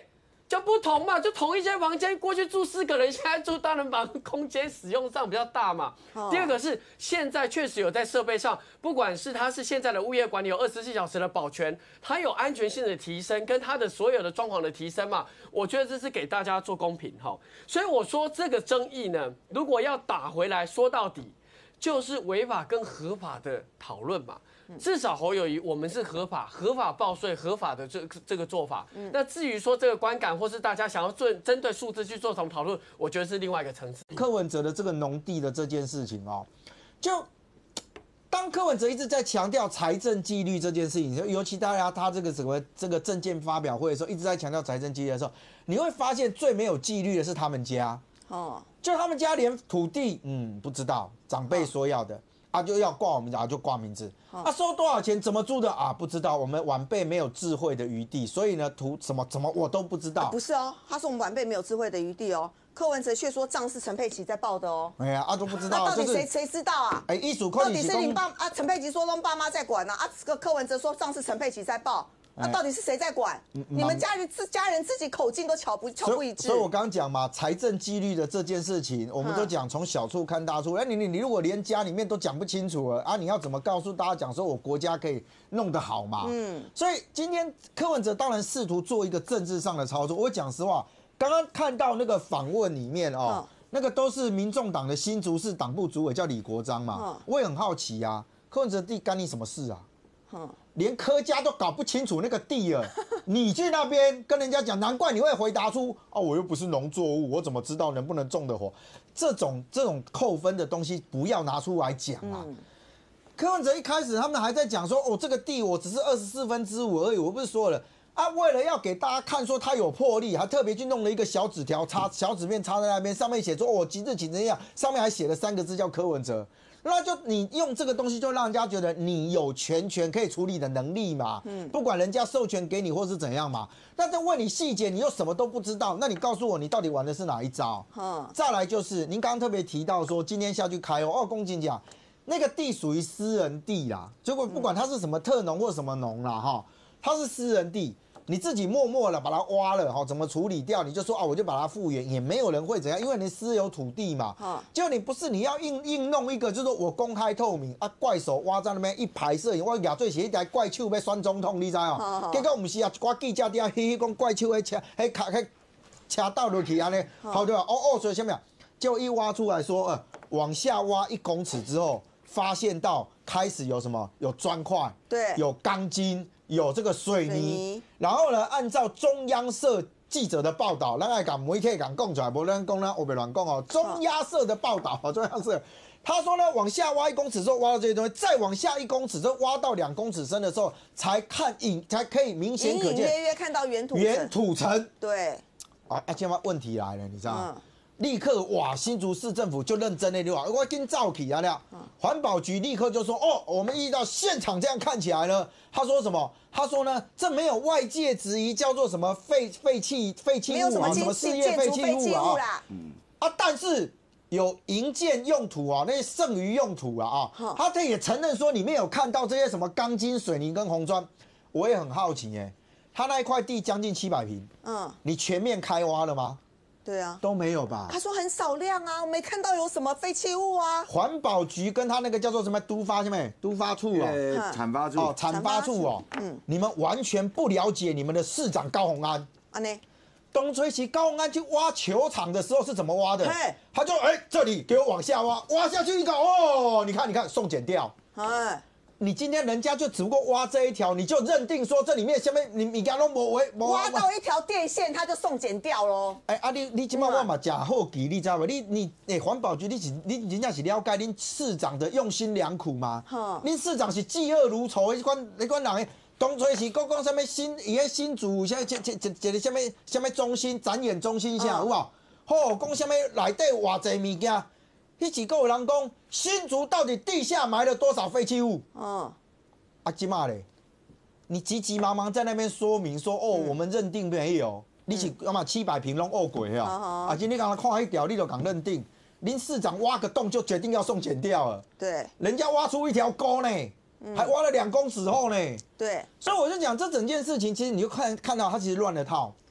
就不同嘛，就同一间房间，过去住4个人，现在住单人房，空间使用上比较大嘛。第二个是现在确实有在设备上，不管是它是现在的物业管理有24小时的保全，它有安全性的提升，跟它的所有的装潢的提升嘛，我觉得这是给大家做公平哈。所以我说这个争议呢，如果要打回来，说到底就是违法跟合法的讨论嘛。至少侯友宜，我们是合法报税、合法的这个做法。那至于说这个观感，或是大家想要针对数字去做什么讨论，我觉得是另外一个层次。 柯文哲的这个农地的这件事情哦，就当柯文哲一直在强调财政纪律这件事情，尤其大家他这个政见发表会的时候，一直在强调财政纪律的时候，你会发现最没有纪律的是他们家。就他们家连土地，不知道长辈说要的。就要挂我名字就挂名字。收多少钱？怎么租的不知道。我们晚辈没有智慧的余地，所以呢，图什么我都不知道。 不是哦，他说我们晚辈没有智慧的余地哦。柯文哲却说账是陈佩琪在报的哦。 哎呀，都不知道。 那到底谁知道啊？ 艺术到底是你爸陈佩琪说让爸妈在管呢？这个柯文哲说账是陈佩琪在报。那到底是谁在管？你们家人自己口径都瞧不一致。 所以我刚刚讲嘛，财政纪律的这件事情，我们都讲从小处看大处。你如果连家里面都讲不清楚了你要怎么告诉大家讲说我国家可以弄得好嘛？所以今天柯文哲当然试图做一个政治上的操作。我讲实话，刚刚看到那个访问里面那个都是民众党的新竹市党部主委叫李国章嘛，我也很好奇啊，柯文哲地干你什么事啊？连柯家都搞不清楚那个地了，你去那边跟人家讲，难怪你会回答出我又不是农作物，我怎么知道能不能种得活？这种扣分的东西不要拿出来讲啊。柯文哲一开始他们还在讲说，这个地我只是5/24而已，我不是说了为了要给大家看说他有魄力，还特别去弄了一个小纸条小纸片插在那边，上面写说我即日起怎样，上面还写了3个字叫柯文哲。那就你用这个东西，就让人家觉得你有全权可以处理的能力嘛。不管人家授权给你或是怎样嘛。那在问你细节，你又什么都不知道，那你告诉我，你到底玩的是哪一招？再来就是您刚刚特别提到说，今天下去开公斤讲那个地属于私人地啦，结果不管它是什么特农或什么农啦它是私人地。你自己默默的把它挖了怎么处理掉？你就说我就把它复原，也没有人会怎样，因为你私有土地嘛。就你不是你要硬弄一个，就是说我公开透明怪手挖在那边一排摄影，我亚最写一台怪手要选总统，你知结果不是一挂记者底下嘻嘻讲怪手车倒落去安尼，好对吧？所以什么？结果一挖出来说，往下挖1公尺之后，发现到开始有什么？有砖块， 对， 有钢筋。有这个水泥，然后呢，按照中央社记者的报道，咱爱讲媒体讲供出来，无咱讲我别乱讲中央社的报道中央社他说呢，往下挖1公尺之后挖到这些东西，再往下1公尺之后挖到2公尺深的时候，才可以明显可见， 隐隐约看到原土层。 对。 现在问题来了，你知道吗？立刻新竹市政府就认真的我跟照起了，环保局立刻就说我们遇到现场这样看起来呢，他说什么？他说呢，这没有外界质疑，叫做什么废弃物什么事业废弃物但是有营建用途那些剩余用途他也承认说里面有看到这些什么钢筋、水泥跟红砖，我也很好奇他那一块地将近700平，你全面开挖了吗？ 对啊， 都没有吧？ 他说很少量我没看到有什么废弃物环保局跟他那个叫做什么都发处产发处产发处你们完全不了解你们的市长高虹安。东吹旗高虹安去挖球场的时候是怎么挖的？他就这里给我往下挖下去一个你看送检调。你今天人家就只不过挖这一条，你就认定说这里面下面你家都没挖到一条电线，他就送检调喽。 你今晚我嘛假好奇，你知道吗？你环保局你人家是了解恁市长的用心良苦吗？恁市长是嫉恶如仇的那款人。当初是讲什么新竹一个什么中心展演中心啥有无？讲什么内底偌济物件。迄几个有人讲，新竹到底地下埋了多少废弃物？今嘛嘞，你急急忙忙在那边说明说，我们认定没有，你是要嘛700平拢过今天刚才看一条，你就敢认定，林市长挖个洞就决定要送检调了。 对， 人家挖出一条沟呢，还挖了2公尺厚呢。 对， 所以我就讲这整件事情，其实你就看到他其实乱了套。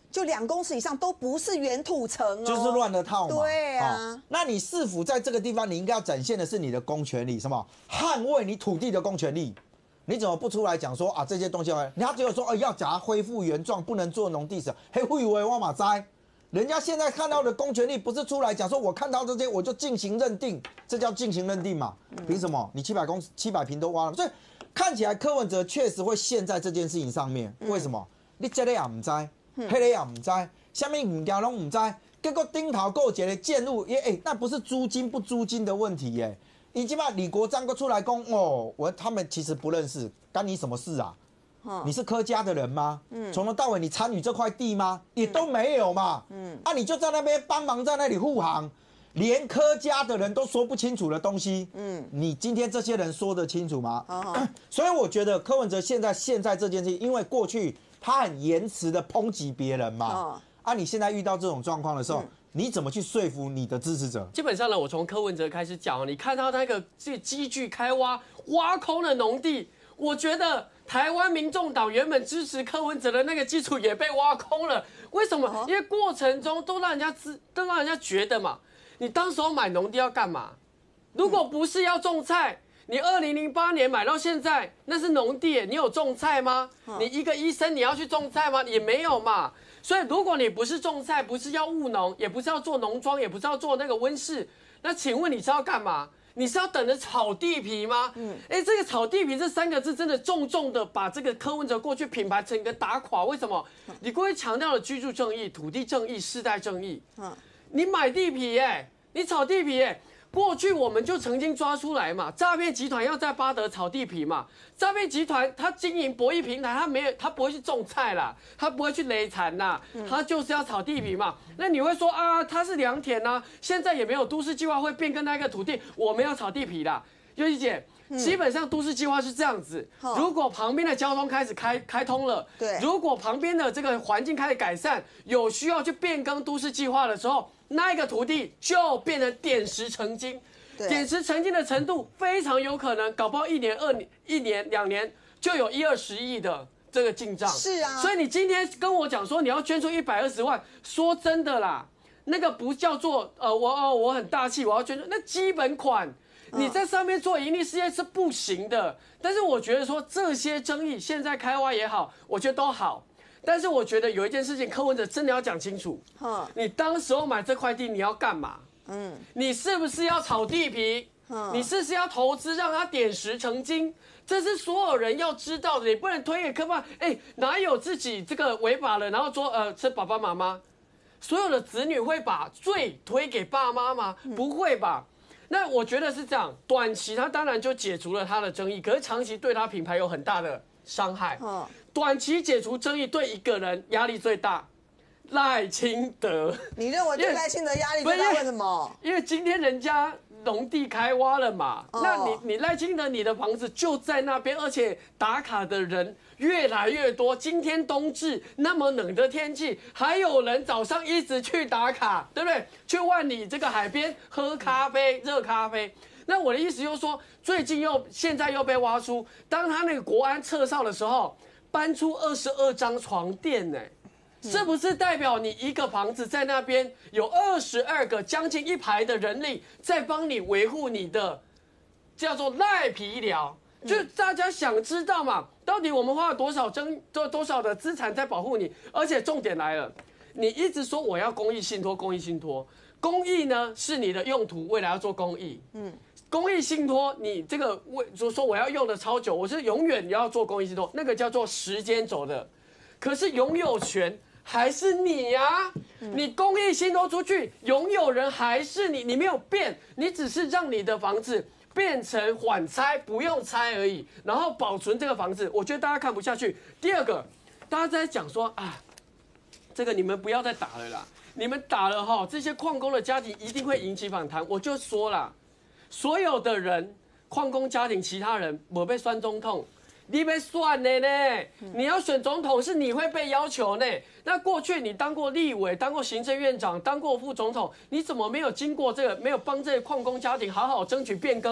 就2公尺以上都不是原土层哦， 就是乱了套嘛。 对啊， 那你市府在这个地方，你应该要展现的是你的公权力，什么？捍卫你土地的公权力。你怎么不出来讲说啊这些东西？你要只有说要讲它恢复原状，不能做农地时，嘿，会以为我马灾。人家现在看到的公权力不是出来讲说，我看到这些我就进行认定，这叫进行认定嘛？凭什么？你700坪都挖了，所以看起来柯文哲确实会陷在这件事情上面。为什么？你这个也唔知，那个也唔知，下面物件拢唔知，结果顶头够一个建筑，那不是租金不租金的问题耶。已经把李国章都出来讲哦，他们其实不认识，干你什么事啊？你是柯家的人吗？从头到尾你参与这块地吗？也都没有嘛。你就在那边帮忙，在那里护航，连柯家的人都说不清楚的东西，你今天这些人说得清楚吗？所以我觉得柯文哲现在这件事情，因为过去他很严词的抨击别人嘛，你现在遇到这种状况的时候。你怎么去说服你的支持者？ 基本上呢，我从柯文哲开始讲，你看到那个积聚开挖空的农地，我觉得台湾民众党原本支持柯文哲的那个基础也被挖空了。为什么？因为过程中都让人家觉得嘛，你当时候买农地要干嘛？如果不是要种菜，你2008年买到现在，那是农地，你有种菜吗？你一个医生你要去种菜吗？也没有嘛。所以，如果你不是种菜，不是要务农，也不是要做农庄，也不是要做那个温室，那请问你是要干嘛？你是要等着炒地皮吗？这个炒地皮这3个字真的重重的把这个柯文哲过去品牌整个打垮。为什么？你过去强调了居住正义、土地正义、世代正义，你买地皮你炒地皮过去我们就曾经抓出来嘛，诈骗集团要在巴德炒地皮嘛。诈骗集团他经营博弈平台，他不会去种菜啦，他不会去勒残啦，他就是要炒地皮嘛。那你会说啊，他是良田啊，现在也没有都市计划会变更那个土地，我们要炒地皮啦。尤琪姐，基本上都市计划是这样子，如果旁边的交通开始开通了， 对， 如果旁边的这个环境开始改善，有需要去变更都市计划的时候，那一个土地就变成点石成金。点石成金的程度非常有可能，搞不好1年、2年就有10-20亿的这个进账。 是啊， 所以你今天跟我讲说你要捐出120万，说真的啦，那个不叫做我很大气，我要捐出那基本款。你在上面做盈利事业是不行的。但是我觉得说这些争议，现在开挖也好，我觉得都好。但是我觉得有一件事情，柯文哲真的要讲清楚。你当时候买这块地，你要干嘛？你是不是要炒地皮？你是不是要投资让它点石成金？这是所有人要知道的，你不能推给柯爸。哪有自己这个违法了，然后说是爸爸妈妈？所有的子女会把罪推给爸妈吗？不会吧？那我觉得是这样，短期他当然就解除了他的争议，可是长期对他品牌有很大的伤害。短期解除争议对一个人压力最大。赖清德， 你认为对赖清德压力最大？为什么？ 因为今天人家农地开挖了嘛，那你赖清德你的房子就在那边，而且打卡的人越来越多。今天冬至那么冷的天气，还有人早上一直去打卡，对不对？去万里这个海边喝咖啡，热咖啡。那我的意思就是说，最近现在又被挖出，当他那个国安撤哨的时候，搬出22张床垫呢。是不是代表你一个房子在那边有22个将近1排的人力在帮你维护你的叫做赖皮寮？就大家想知道嘛，到底我们花了多少的资产在保护你？而且重点来了，你一直说我要公益信托，公益信托，公益呢是你的用途，未来要做公益。公益信托你这个就说我要用的超久，我是永远要做公益信托，那个叫做时间轴的，可是拥有权。还是你呀，你公益信托出去，拥有人还是你，你没有变，你只是让你的房子变成缓拆，不用拆而已，然后保存这个房子。我觉得大家看不下去。第二个，大家在讲说这个你们不要再打了啦，你们打了这些矿工的家庭一定会引起反弹。我就说啦，所有的人，矿工家庭，其他人没被选总统。你被算的呢？你要选总统是你会被要求呢。那过去你当过立委、当过行政院长、当过副总统，你怎么没有经过这个，没有帮这个矿工家庭好好争取变更？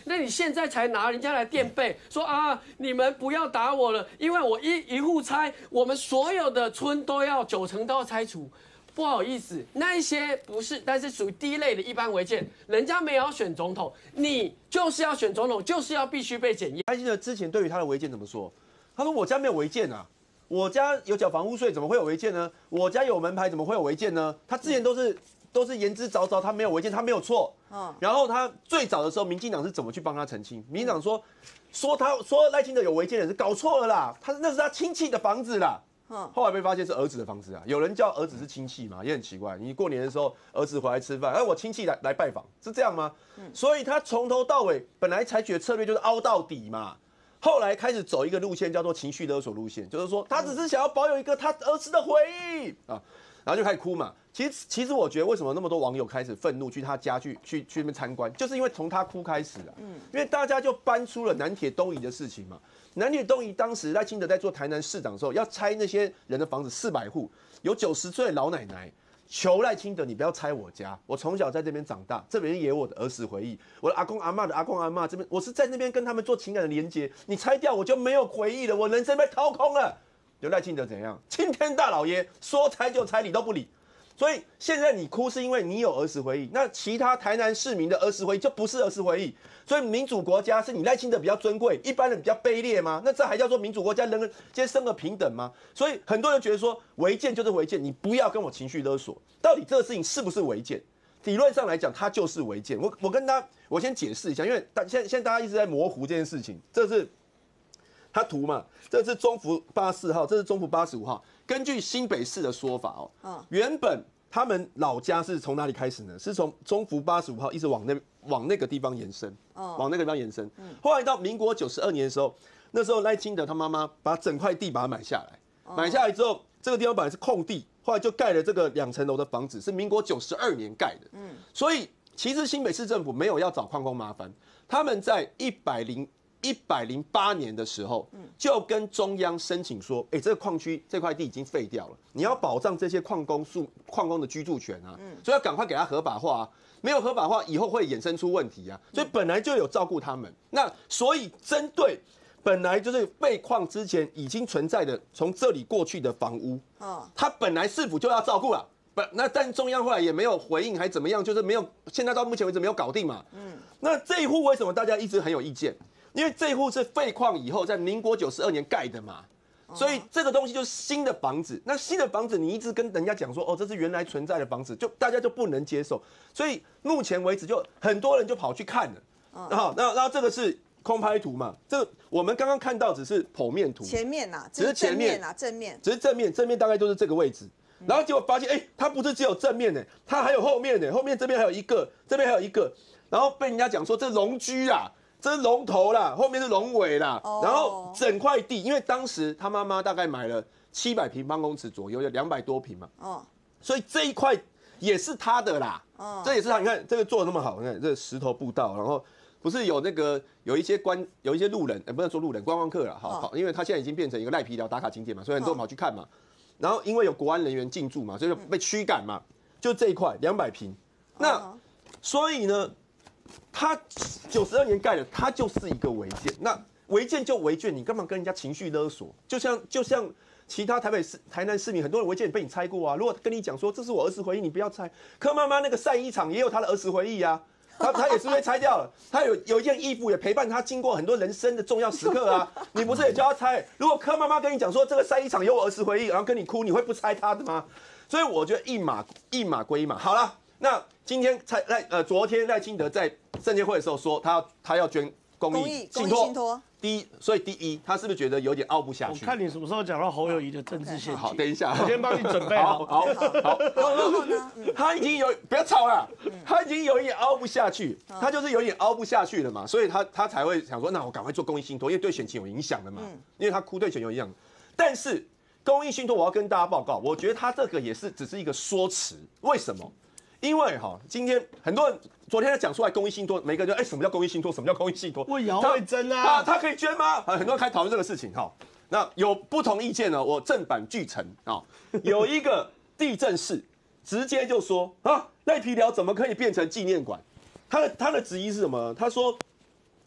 那你现在才拿人家来垫背，说啊，你们不要打我了，因为我一户拆，我们所有的村都要90%都要拆除。不好意思，那一些不是，但是属于第一类的一般违建，人家没有要选总统，你就是要选总统，就是要必须被检验。 赖清德之前对于他的违建怎么说？他说我家没有违建啊，我家有缴房屋税，怎么会有违建呢？我家有门牌，怎么会有违建呢？他之前都是言之凿凿，他没有违建，他没有错。然后他最早的时候，民进党是怎么去帮他澄清？民进党说赖清德有违建的是搞错了啦，那是他亲戚的房子啦。后来被发现是儿子的房子啊，有人叫儿子是亲戚嘛，也很奇怪。你过年的时候，儿子回来吃饭，我亲戚来拜访，是这样吗？所以他从头到尾本来采取的策略就是凹到底嘛，后来开始走一个路线叫做情绪勒索路线，就是说他只是想要保有一个他儿子的回忆啊，然后就开始哭嘛。其实我觉得为什么那么多网友开始愤怒去他家去那边参观，就是因为从他哭开始啊，因为大家就搬出了南铁东移的事情嘛。南铁东移当时赖清德在做台南市长的时候，要拆那些人的房子400户，有90岁的老奶奶求赖清德你不要拆我家，我从小在这边长大，这边也有我的儿时回忆，我的阿公阿嬷的阿公阿嬷这边，我是在那边跟他们做情感的连结，你拆掉我就没有回忆了，我人生被掏空了。就赖清德怎样，青天大老爷说拆就拆，理都不理。所以现在你哭是因为你有儿时回忆，那其他台南市民的儿时回忆就不是儿时回忆。所以民主国家是你赖清德比较尊贵，一般人比较卑劣吗？那这还叫做民主国家人人皆生而平等吗？所以很多人觉得说违建就是违建，你不要跟我情绪勒索。到底这个事情是不是违建？理论上来讲，它就是违建。我先解释一下，因为现在大家一直在模糊这件事情。这是它图嘛，这是中福84号，这是中福85号。根据新北市的说法原本他们老家是从哪里开始呢？是从中福85号一直往那个地方延伸，往那个地方延伸。后来到民国92年的时候，那时候赖清德他妈妈把整块地把它买下来，买下来之后，这个地方本来是空地，后来就盖了这个2层楼的房子，是民国92年盖的。所以其实新北市政府没有要找矿工麻烦，他们在108年的时候，就跟中央申请说，这个矿区这块地已经废掉了，你要保障这些矿工的居住权啊，所以要赶快给他合法化啊，没有合法化以后会衍生出问题啊，所以本来就有照顾他们。那所以针对本来就是废矿之前已经存在的从这里过去的房屋，他本来市府就要照顾了。那但中央后来也没有回应，还怎么样？就是没有，现在到目前为止没有搞定嘛。那这一户为什么大家一直很有意见？因为这一户是废矿以后在民国92年盖的嘛，所以这个东西就是新的房子。那新的房子你一直跟人家讲说，这是原来存在的房子，就大家就不能接受。所以目前为止就很多人就跑去看了。然后这个是空拍图嘛，这个我们刚刚看到只是剖面图， 前面只是前面正面， 只是正面大概都是这个位置。然后结果发现，它不是只有正面呢，它还有后面呢，后面这边还有一个，这边还有一个，然后被人家讲说这龙居啊。这是龙头啦，后面是龙尾啦，然后整块地，因为当时他妈妈大概买了700平方公尺左右，有200多平嘛，所以这一块也是他的啦，这也是他。你看这个做的那么好，你看这个石头步道，然后不是有有一些路人，不能说路人，观光客啦，好，因为他现在已经变成一个赖皮寮打卡景点嘛，所以很多人跑去看嘛。然后因为有国安人员进驻嘛，所以就被驱赶嘛，就这一块200平，那所以呢。他92年盖的，他就是一个违建。那违建就违建，你干嘛跟人家情绪勒索？就像其他台南市民，很多人违建被你拆过啊。如果跟你讲说这是我儿时回忆，你不要拆。柯妈妈那个晒衣场也有她的儿时回忆啊，他也是被拆掉了。他有一件衣服也陪伴他经过很多人生的重要时刻啊。你不是也叫他拆？如果柯妈妈跟你讲说这个晒衣场有我儿时回忆，然后跟你哭，你会不拆他的吗？所以我觉得一码归一码。好了。那今天昨天赖清德在政见会的时候说他要捐公益信托，所以第一，他是不是觉得有点凹不下去？ 我看你什么时候讲到侯友宜的政治陷阱。 好，等一下， 我先帮你准备好。 好。他已经不要吵了，他已经有一点凹不下去，他就是有点凹不下去了嘛，所以他才会想说，那我赶快做公益信托，因为对选情有影响的嘛，因为他哭对选有影响。但是公益信托，我要跟大家报告，我觉得他这个也是只是一个说辞，为什么？因为今天很多人昨天讲出来公益信托，每个人就什么叫公益信托？什么叫公益信托？ 问姚慧珍啊， 他可以捐吗？很多人开始讨论这个事情那有不同意见呢，我正版据陈有一个地政士直接就说赖皮寮怎么可以变成纪念馆？他的质疑是什么？他说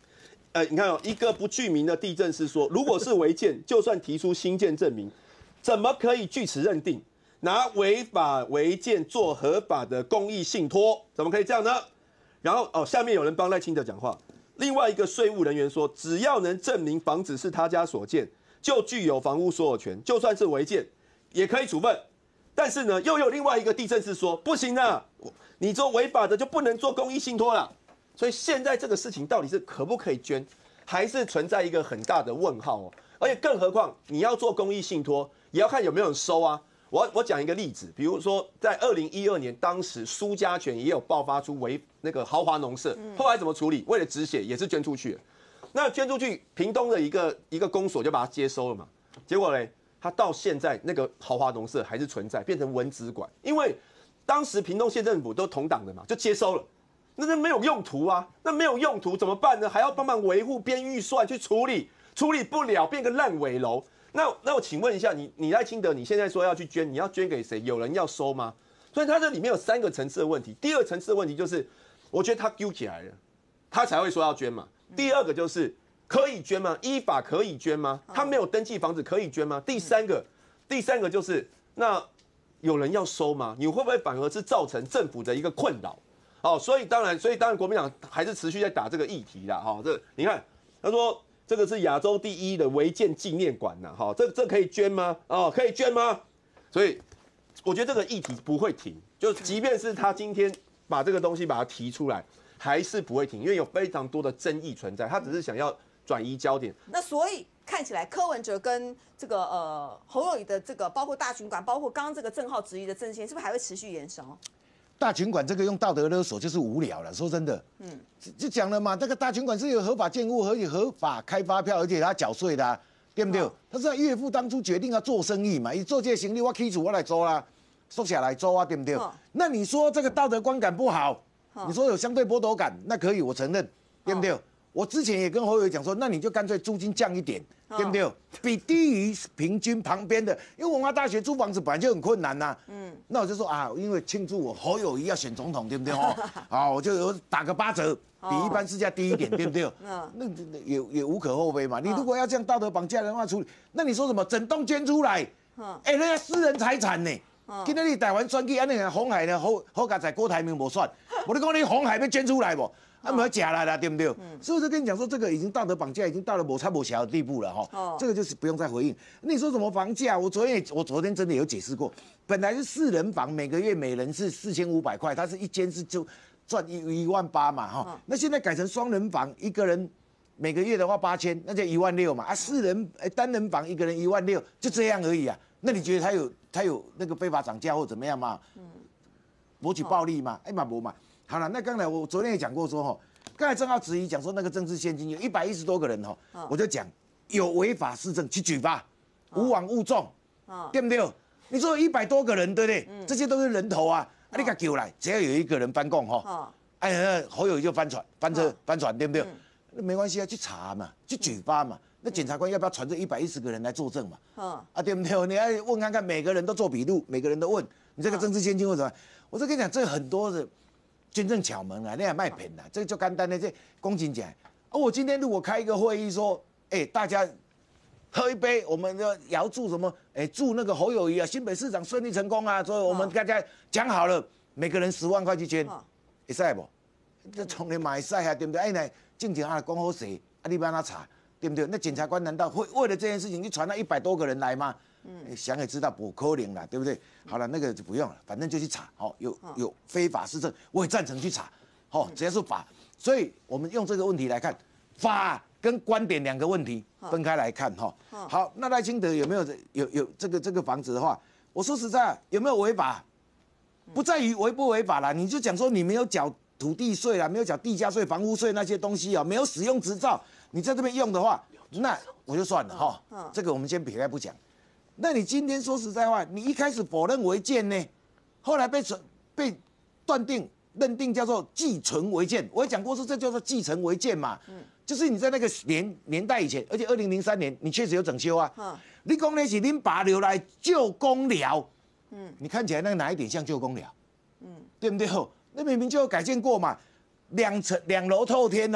你看哦，一个不具名的地政士说，如果是违建，就算提出新建证明，怎么可以据此认定？拿违法违建做合法的公益信托，怎么可以这样呢？然后下面有人帮赖清德讲话。另外一个税务人员说，只要能证明房子是他家所建，就具有房屋所有权，就算是违建，也可以处分。但是呢，又有另外一个地政士说，不行啊，你做违法的就不能做公益信托了。所以现在这个事情到底是可不可以捐，还是存在一个很大的问号哦。而且更何况你要做公益信托，也要看有没有人收啊。我讲一个例子，比如说在2012年，当时苏家全也有爆发出那个豪华农舍，后来怎么处理？为了止血，也是捐出去了。那捐出去，屏东的一个公所就把它接收了嘛。结果嘞，它到现在那个豪华农舍还是存在，变成文资馆，因为当时屏东县政府都同党的嘛，就接收了。那没有用途啊，那没有用途怎么办呢？还要帮忙维护、编预算去处理不了，变个烂尾楼。那我请问一下，你赖清德，你现在说要去捐，你要捐给谁？有人要收吗？所以它这里面有3个层次的问题。第二层次的问题就是，我觉得他丢起来了，他才会说要捐嘛。第二个就是可以捐吗？依法可以捐吗？他没有登记房子可以捐吗？第三个就是那有人要收吗？你会不会反而是造成政府的一个困扰？所以当然国民党还是持续在打这个议题啦。这你看他说。这个是亚洲第1的违建纪念馆呐，这可以捐吗？可以捐吗？所以我觉得这个议题不会停，就即便是他今天把这个东西把它提出来，还是不会停，因为有非常多的争议存在，他只是想要转移焦点。 那所以看起来柯文哲跟这个侯友宜的这个，包括大群馆，包括刚刚这个郑浩质疑的阵线，是不是还会持续延烧？ 大群馆这个用道德勒索就是无聊了，说真的，就讲了嘛，这个大群馆是有合法建物，而且合法开发票，而且他缴税的、啊，对不对？他是他岳父当初决定要做生意嘛，你做这些行李我起厝我来做啦，收下来做啊，对不对？那你说这个道德观感不好，你说有相对剥夺感，那可以，我承认，对不对？我之前也跟侯友宜讲说，那你就干脆租金降一点，对不对？比低于平均旁边的，因为文化大学租房子本来就很困难呐。那我就说啊，因为庆祝我侯友宜要选总统，对不对？我就有打个8折，比一般市价低一点，对不对？那也无可厚非嘛。你如果要这样道德绑架的话处理，那你说什么整栋捐出来？人家私人财产呢？今天你台湾选举，安尼红海呢，好家在郭台铭无算，我就讲你红海要捐出来不？没有假了啦，对不对？所以我就跟你讲说，这个已经道德绑架，已经到了没差没小的地步了哈。这个就是不用再回应。你说什么房价？我昨天真的有解释过，本来是4人房，每个月每人是4500块，它是一间是就赚18000嘛哈。那现在改成双人房，一个人每个月的话8000，那就16000嘛。单人房一个人16000，就这样而已啊。那你觉得他有那个非法涨价或怎么样吗？博取暴利吗？嘛没嘛。好了，那刚才我昨天也讲过说刚才正好质疑讲说那个政治现金有110多个人我就讲有违法事证去举发，无枉勿重，对不对？你说有100多个人，对不对？这些都是人头啊，你给叫来，只要有一个人翻供侯友宜就翻船，对不对？那没关系啊，去查嘛，去举发嘛。那检察官要不要传这110个人来作证嘛？对不对？你要问看看，每个人都做笔录，每个人都问你这个政治现金为什么？我就跟你讲，这很多的。捐赠巧门啊，那也卖骗啦，这个就简单的这公斤讲。我今天如果开一个会议说，大家喝一杯，我们要遥祝什么？祝那个侯友宜啊，新北市长顺利成功啊，所以我们大家讲好了，每个人10万块去捐，会使不？这从来嘛会使啊，对不对？正经讲好势，你要哪查，对不对？那检察官难道会为了这件事情去传那100多个人来吗？想也知道不可能啦，对不对？好了，那个就不用了，反正就去查。有非法事证，我也赞成去查。只要是法，所以我们用这个问题来看，法跟观点2个问题分开来看。好，那赖清德有没有这个房子的话，我说实在，有没有违法？不在于违不违法啦，你就讲说你没有缴土地税啦，没有缴地价税、房屋税那些东西没有使用执照，你在这边用的话，那我就算了这个我们先撇开不讲。那你今天说实在话，你一开始否认违建呢，后来被认定叫做继承违建。我也讲过说这叫做继承违建嘛，就是你在那个年代以前，而且2003年你确实有整修啊。你讲那是恁爸留来旧公寮，你看起来那哪一点像旧公寮？对不对？那明明就有改建过嘛，2楼透天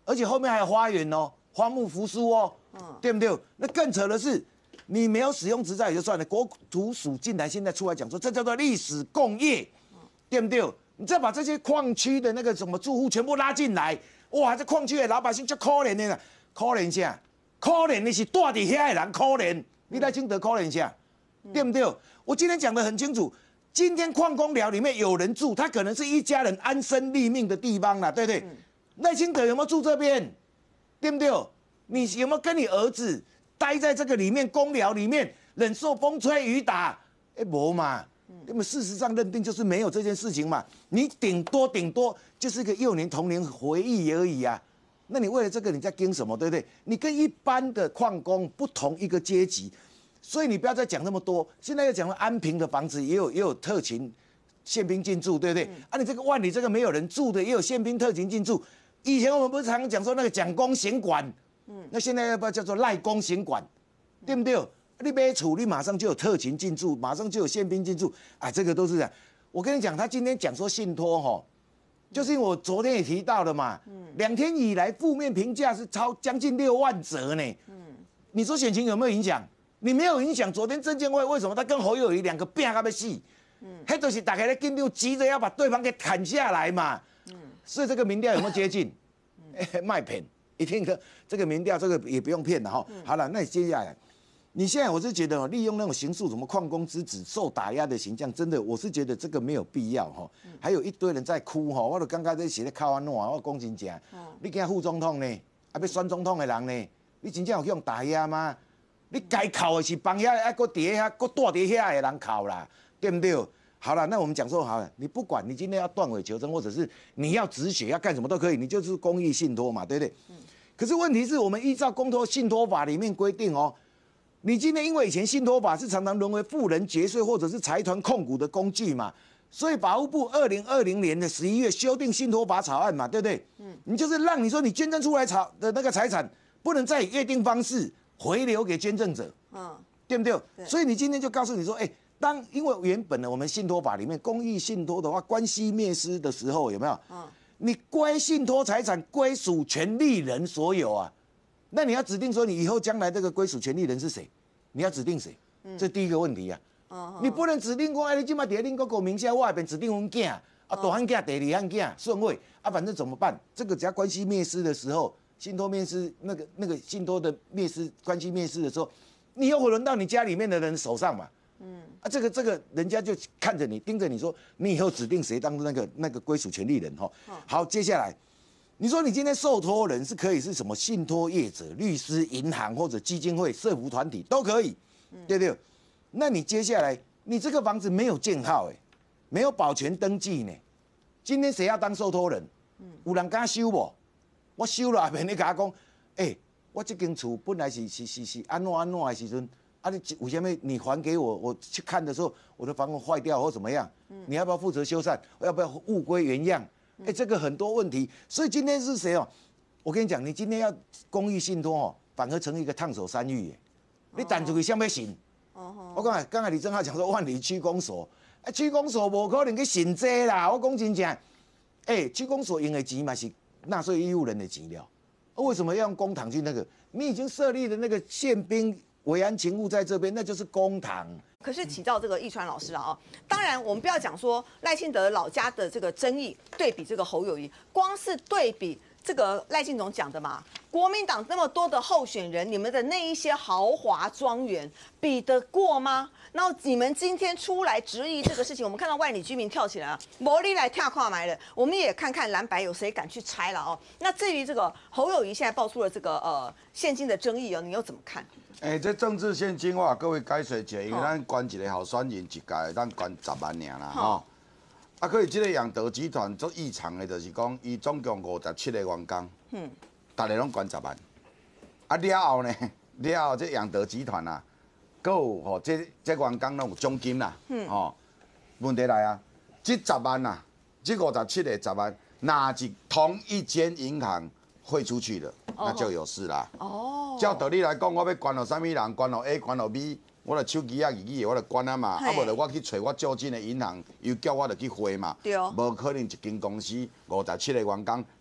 而且后面还有花园哦，花木扶疏哦，对不对？那更扯的是，你没有使用执照也就算了，国土署竟然现在出来讲说，这叫做历史工业，对不对？你再把这些矿区的那个什么住户全部拉进来，哇，这矿区的老百姓就可怜的啦，可怜啥？可怜的是住在遐的人可怜，你赖清德可怜啥？对不对？我今天讲得很清楚。今天矿工寮里面有人住，他可能是一家人安身立命的地方啦，对不对？赖清德有没有住这边？对不对？你有没有跟你儿子待在这个里面公寮里面，忍受风吹雨打？没嘛。那么事实上认定就是没有这件事情嘛。你顶多就是一个幼年童年回忆而已啊。那你为了这个你在跟什么？对不对？你跟一般的矿工不同一个阶级。所以你不要再讲那么多。现在要讲安平的房子也有特勤宪兵进驻，对不对？啊，你这个万里这个没有人住的也有宪兵特勤进驻。以前我们不是常常讲说那个蒋公行馆，那现在要不要叫做赖公行馆，对不对？你买厝你马上就有特勤进驻，马上就有宪兵进驻，啊，这个都是这样。我跟你讲，他今天讲说信托哈，就是因为我昨天也提到了嘛，2天以来负面评价是将近6万则呢。你说选情有没有影响？你没有影响。昨天证监会为什么他跟侯友宜2个拼到要死？那就是大家在紧张，急着要把对方给砍下来嘛。所以这个民调有没有接近？卖骗，一定的。这个民调这个也不用骗了哈。好了，那你接下来，你现在我是觉得利用那种刑诉什么矿工之子受打压的形象，真的我是觉得这个没有必要哈。还有一堆人在哭哈，我就刚刚在写在靠安诺啊，我讲真正，你惊副总统呢？啊，要选总统的人呢？你真正有去用打压吗？你该考的是帮遐还搁伫遐搁住伫遐的人考啦，对不对？好了，那我们讲说好了，你不管你今天要断尾求生，或者是你要止血要干什么都可以，你就是公益信托嘛，对不对？可是问题是我们依照公托信托法里面规定哦，你今天因为以前信托法是常常沦为富人节税或者是财团控股的工具嘛，所以法务部2020年的11月修订信托法草案嘛，对不对？你就是让你说你捐赠出来的那个财产不能再以约定方式回流给捐赠者，对不对？所以你今天就告诉你说，因为原本呢，我们信托法里面公益信托的话，关系灭失的时候有没有？你归信托财产归属权利人所有啊，那你要指定说你以后将来这个归属权利人是谁？你要指定谁？这第一个问题啊。你不能指定说，你今麦在恁哥哥名下，我那边指定阮囝啊，大汉囝、第2汉囝顺位啊，反正怎么办？这个只要关系灭失的时候。信托灭失，那个信托的灭失关系灭失的时候，你又会轮到你家里面的人手上嘛？这个人家就看着你，盯着你说，你以后指定谁当那个归属权利人哈。好，接下来，你说你今天受托人是可以是什么信托业者、律师、银行或者基金会、社福团体都可以，对不对？那你接下来你这个房子没有建号没有保全登记呢，今天谁要当受托人？有人敢收不？我收了，后面你甲我讲，我这间厝本来是安怎的时阵，啊，你为什么你还给我？我去看的时候，我的房屋坏掉或怎么样？你要不要负责修缮？要不要物归原样？这个很多问题。所以今天是谁哦？我跟你讲，你今天要公益信托反而成一个烫手山芋你弹出去什么信？我刚才李正浩讲说万里区公所，区公所无可能去信这啦。我讲真正，区公所用的钱嘛是。纳税义务人的钱了，为什么要用公帑去那个？你已经设立的那个宪兵维安勤务在这边，那就是公帑。 可是起到这个易川老师了啊，当然我们不要讲说赖清德老家的这个争议，对比这个侯友宜，光是对比这个赖清总讲的嘛，国民党那么多的候选人，你们的那一些豪华庄园比得过吗？然后你们今天出来质疑这个事情，我们看到万里居民跳起来啊，魔力来跳跨埋了，我们也看看蓝白有谁敢去拆了哦。那至于这个侯友宜现在爆出了这个现金的争议哦，你又怎么看？ 这政治现金哇，各位解说一下，因为咱关一个候选人一届，咱关10万尔啦吼。可是这个阳德集团做异常的，就是讲伊总共57个员工，大家拢关10万。了后呢，了后这阳德集团啊，搁有这员工拢有奖金啦，问题来啊，这10万啊，这57个10万，哪是同一间银行汇出去的，那就有事啦。照道理来讲，我要关到啥物人，关到 A， 关到 B。我就手机啊、耳机我就关啊嘛，无就我去找我就近的银行，又叫我就去汇嘛。对哦。无可能一间公司57个员工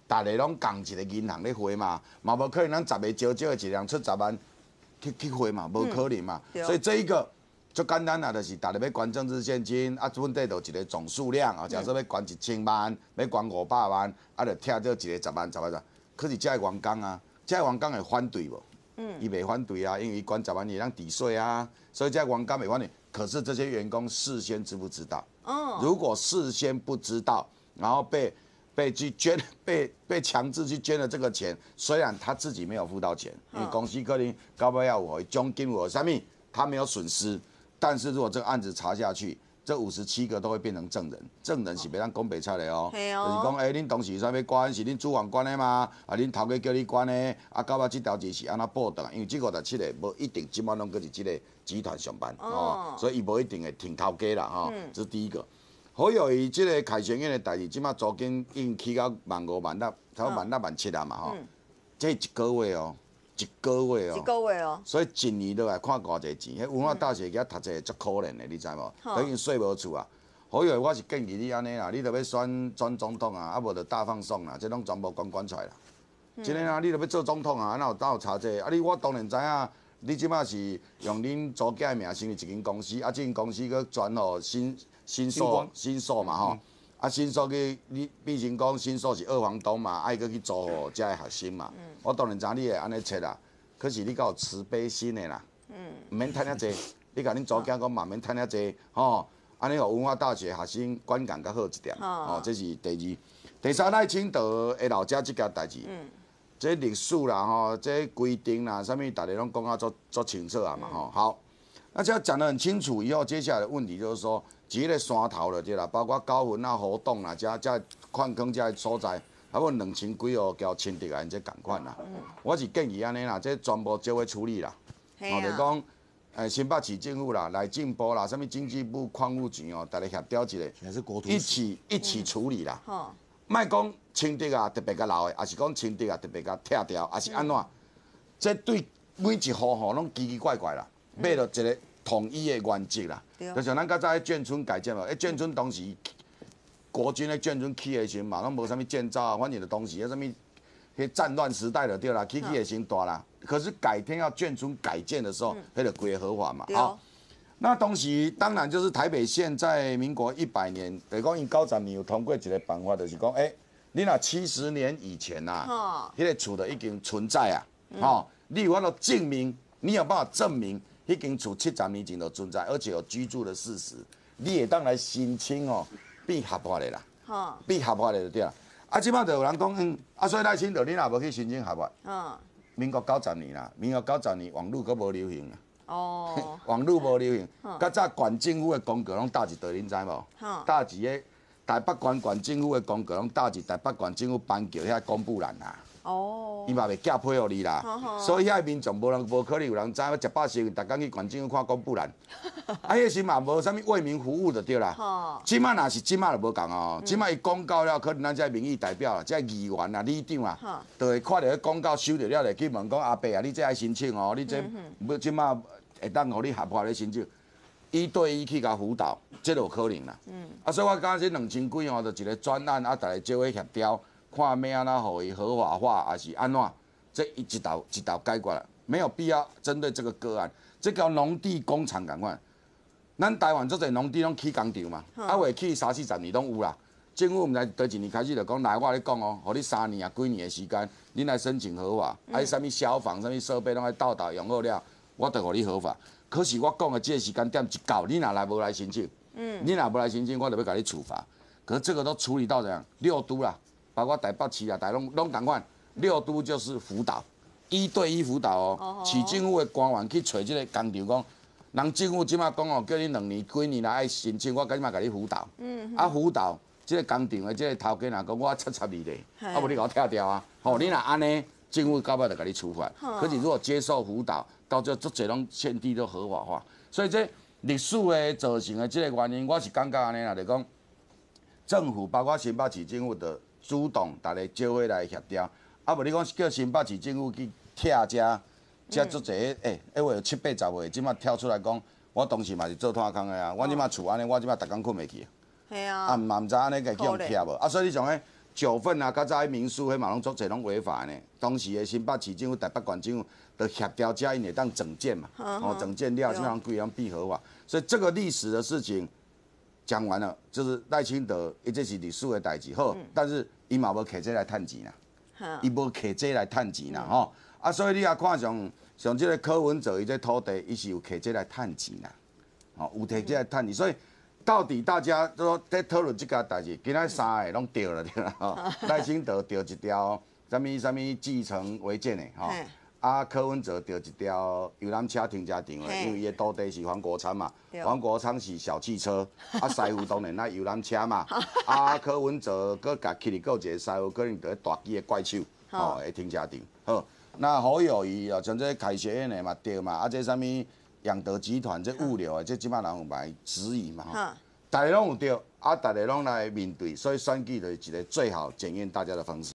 大家拢共一个银行咧汇嘛，嘛无可能咱10个少的一人出10万去汇嘛，无可能嘛。所以这一个最简单啊，就是大家要捐政治现金，啊，本地就一个总数量啊，假设要捐1000万，要捐500万，啊，就贴到一个10万、10万。可是这个员工啊，这个员工会反对无？伊袂反对啊，因为捐10万也让抵税啊，所以这个员工袂反对。可是这些员工事先知不知道？如果事先不知道，然后被去捐，被强制去捐了这个钱，虽然他自己没有付到钱，因为公司可能到尾要有奖金有啥物，他没有损失。但是如果这个案子查下去，这57个都会变成证人，证人是别让讲白出来哦，就是讲，恁当时啥要关，是恁主管关的吗？啊，恁头家叫你关的，啊，到尾这条钱是安怎报的？因为这57个无一定今晚拢搁是这个集团上班哦，所以伊无一定会挺头家啦哈，这是第一个。好友伊这个凯旋苑的代志，即马租金已经起到15000万到差不多17000啊嘛吼，这1个月哦，1个月哦，1 个月哦， 所以一年都来看偌济钱。迄文化大学遐读册足可怜的，你知无？等于税无厝啊。好友我是建议你安尼啦，你著要选总统啊，啊无就大放送啦，这拢全部管出来啦。真诶啊，你著要做总统啊，哪有差这？啊，我当然知影。你即马是用恁祖家的名成立一间公司，啊，这间公司佮转互新数嘛吼，啊，新数去你变成讲新数是二房东嘛，爱佮去租互遮的学生嘛。我当然知你会安尼切啦，可是你较有慈悲心的啦，毋免趁遐济，你甲恁祖家讲嘛，免趁遐济吼，安尼互文化大学学生观感较好一点，哦，这是第二。第三，赖清德的老家即件代志。这历史啦，吼，这规定啦，啥物，大家拢讲啊，做清楚啊嘛，吼。好，那这样讲得很清楚以后，接下来的问题就是说，一个山头了对啦，包括高文啊、活动啦，这矿坑这所在，差不多2000几号交清德啊，因这共款啦。我是建议安尼啦，这全部照会处理啦。哦，就讲，新北市政府啦、内政部啦、啥物经济部矿务局哦，大家协调一个，一起处理啦。莫讲清德啊，特别甲留的，也是讲清德啊，特别甲拆掉，也是安怎？这对每一户吼拢奇奇怪怪啦，买到一个统一的原则啦。就像咱较早眷村改建嘛，眷村当时国军的眷村起的时嘛，拢无啥物建造啊，反正就当时迄啥物，迄战乱时代就对啦，起的先大啦。可是改天要眷村改建的时候，迄就归合法嘛。好。那当时当然就是台北县在民国100年，就是讲因90年有通过一个办法，就是讲，你若70年以前呐，迄个厝的已经存在啊，你有法度证明，你有办法证明，迄间厝70年前就存在，而且有居住的事实，你会当来申请哦，变合法的啦，变合法的就对啦。啊，即摆就有人讲，所以赖清德你若无去申请合法，民国90年啦，民国90年网络阁无流行啦。网络无流行，较早县政府的公告拢搭一道，恁知无？搭一个台北县政府的公告拢搭一台北县政府颁叫遐公布栏啦。伊嘛袂寄批互你啦，所以遐民众无可能有人知，我食饱时，逐工去县政府看公布栏。迄时嘛无啥物为民服务就对啦。即摆若是即摆就无共哦，即摆伊公告了，可能咱这民意代表啦，这议员啊、里长啊，就会看到迄公告收着了，就去问讲阿伯啊，你这爱申请哦，你这要即摆。会当互你合法咧申请，1对1去甲辅导，这就有可能啦。所以我感觉这2000几吼，就一个专案，大家做伙协调，看要安怎互伊合法化，还是安怎，这一道解决了，没有必要针对这个个案。这叫农地工厂共款，咱台湾做侪农地拢起工厂嘛，会起30-40年拢有啦。政府毋知第几年开始就讲，来我咧讲哦，互你3年啊、几年的时间，你来申请合法，啥物消防、啥物设备拢爱到达用好了。我就互你合法，可是我讲的这个时间点一到，你若来无来申请，你若无来申请，我就要甲你处罚。可是这个都处理到怎样？6都啦，包括台北市啊、台拢共款，6都就是辅导，1对1辅导哦。市政府的官员去找这个工厂讲，人政府即马讲哦，叫你2年、几年来爱申请，我今嘛甲你辅导。辅导这个工厂的这个头家若讲我插你咧，无你甲我拆掉啊。你若安尼，政府到尾就甲你处罚。可是如果接受辅导，到最后足侪拢现地都合法化，所以这历史的造成的这个原因，我是感觉安尼啦，就讲政府包括新北市政府的主动，大家招伙来协调，无你讲叫新北市政府去拆遮足侪迄话7、80岁，即马跳出来讲，我当时嘛是做炭坑的啊，我即马厝安尼，我即马逐工困袂去，嘛毋知安尼家去用拆无，所以你像迄 9份啊，较早迄民宿迄嘛拢足侪拢违法呢。当时的新北市政府、台北县政府的协调加因会当整件嘛，整件料基本上规样闭合法，所以这个历史的事情讲完了，就是赖清德，这是历史的代志好，但是伊嘛无摕这来趁钱啦，伊无摕这来趁钱啦吼，啊，所以你也看像这个柯文哲伊这土地，伊是有摕这来趁钱啦，哦，有摕这来趁钱，所以。到底大家都说在讨论这个代志，今仔3个拢对了对啦吼，赖清德对一条什么继承违建的吼，啊柯文哲对一条游览车停车场的，因为伊的土地是黄国昌嘛，黄国昌是小汽车，啊师傅当然那游览车嘛，啊柯文哲搁甲起哩搁一个师傅可能在大机的怪手，吼的停车场，好，那侯友宜啊，像这凯旋宴的嘛对嘛，啊这什么？养德集团这物流啊，这即摆人有来质疑嘛，大家拢有对，啊，大家拢来面对，所以选举就是一个最好检验大家的方式。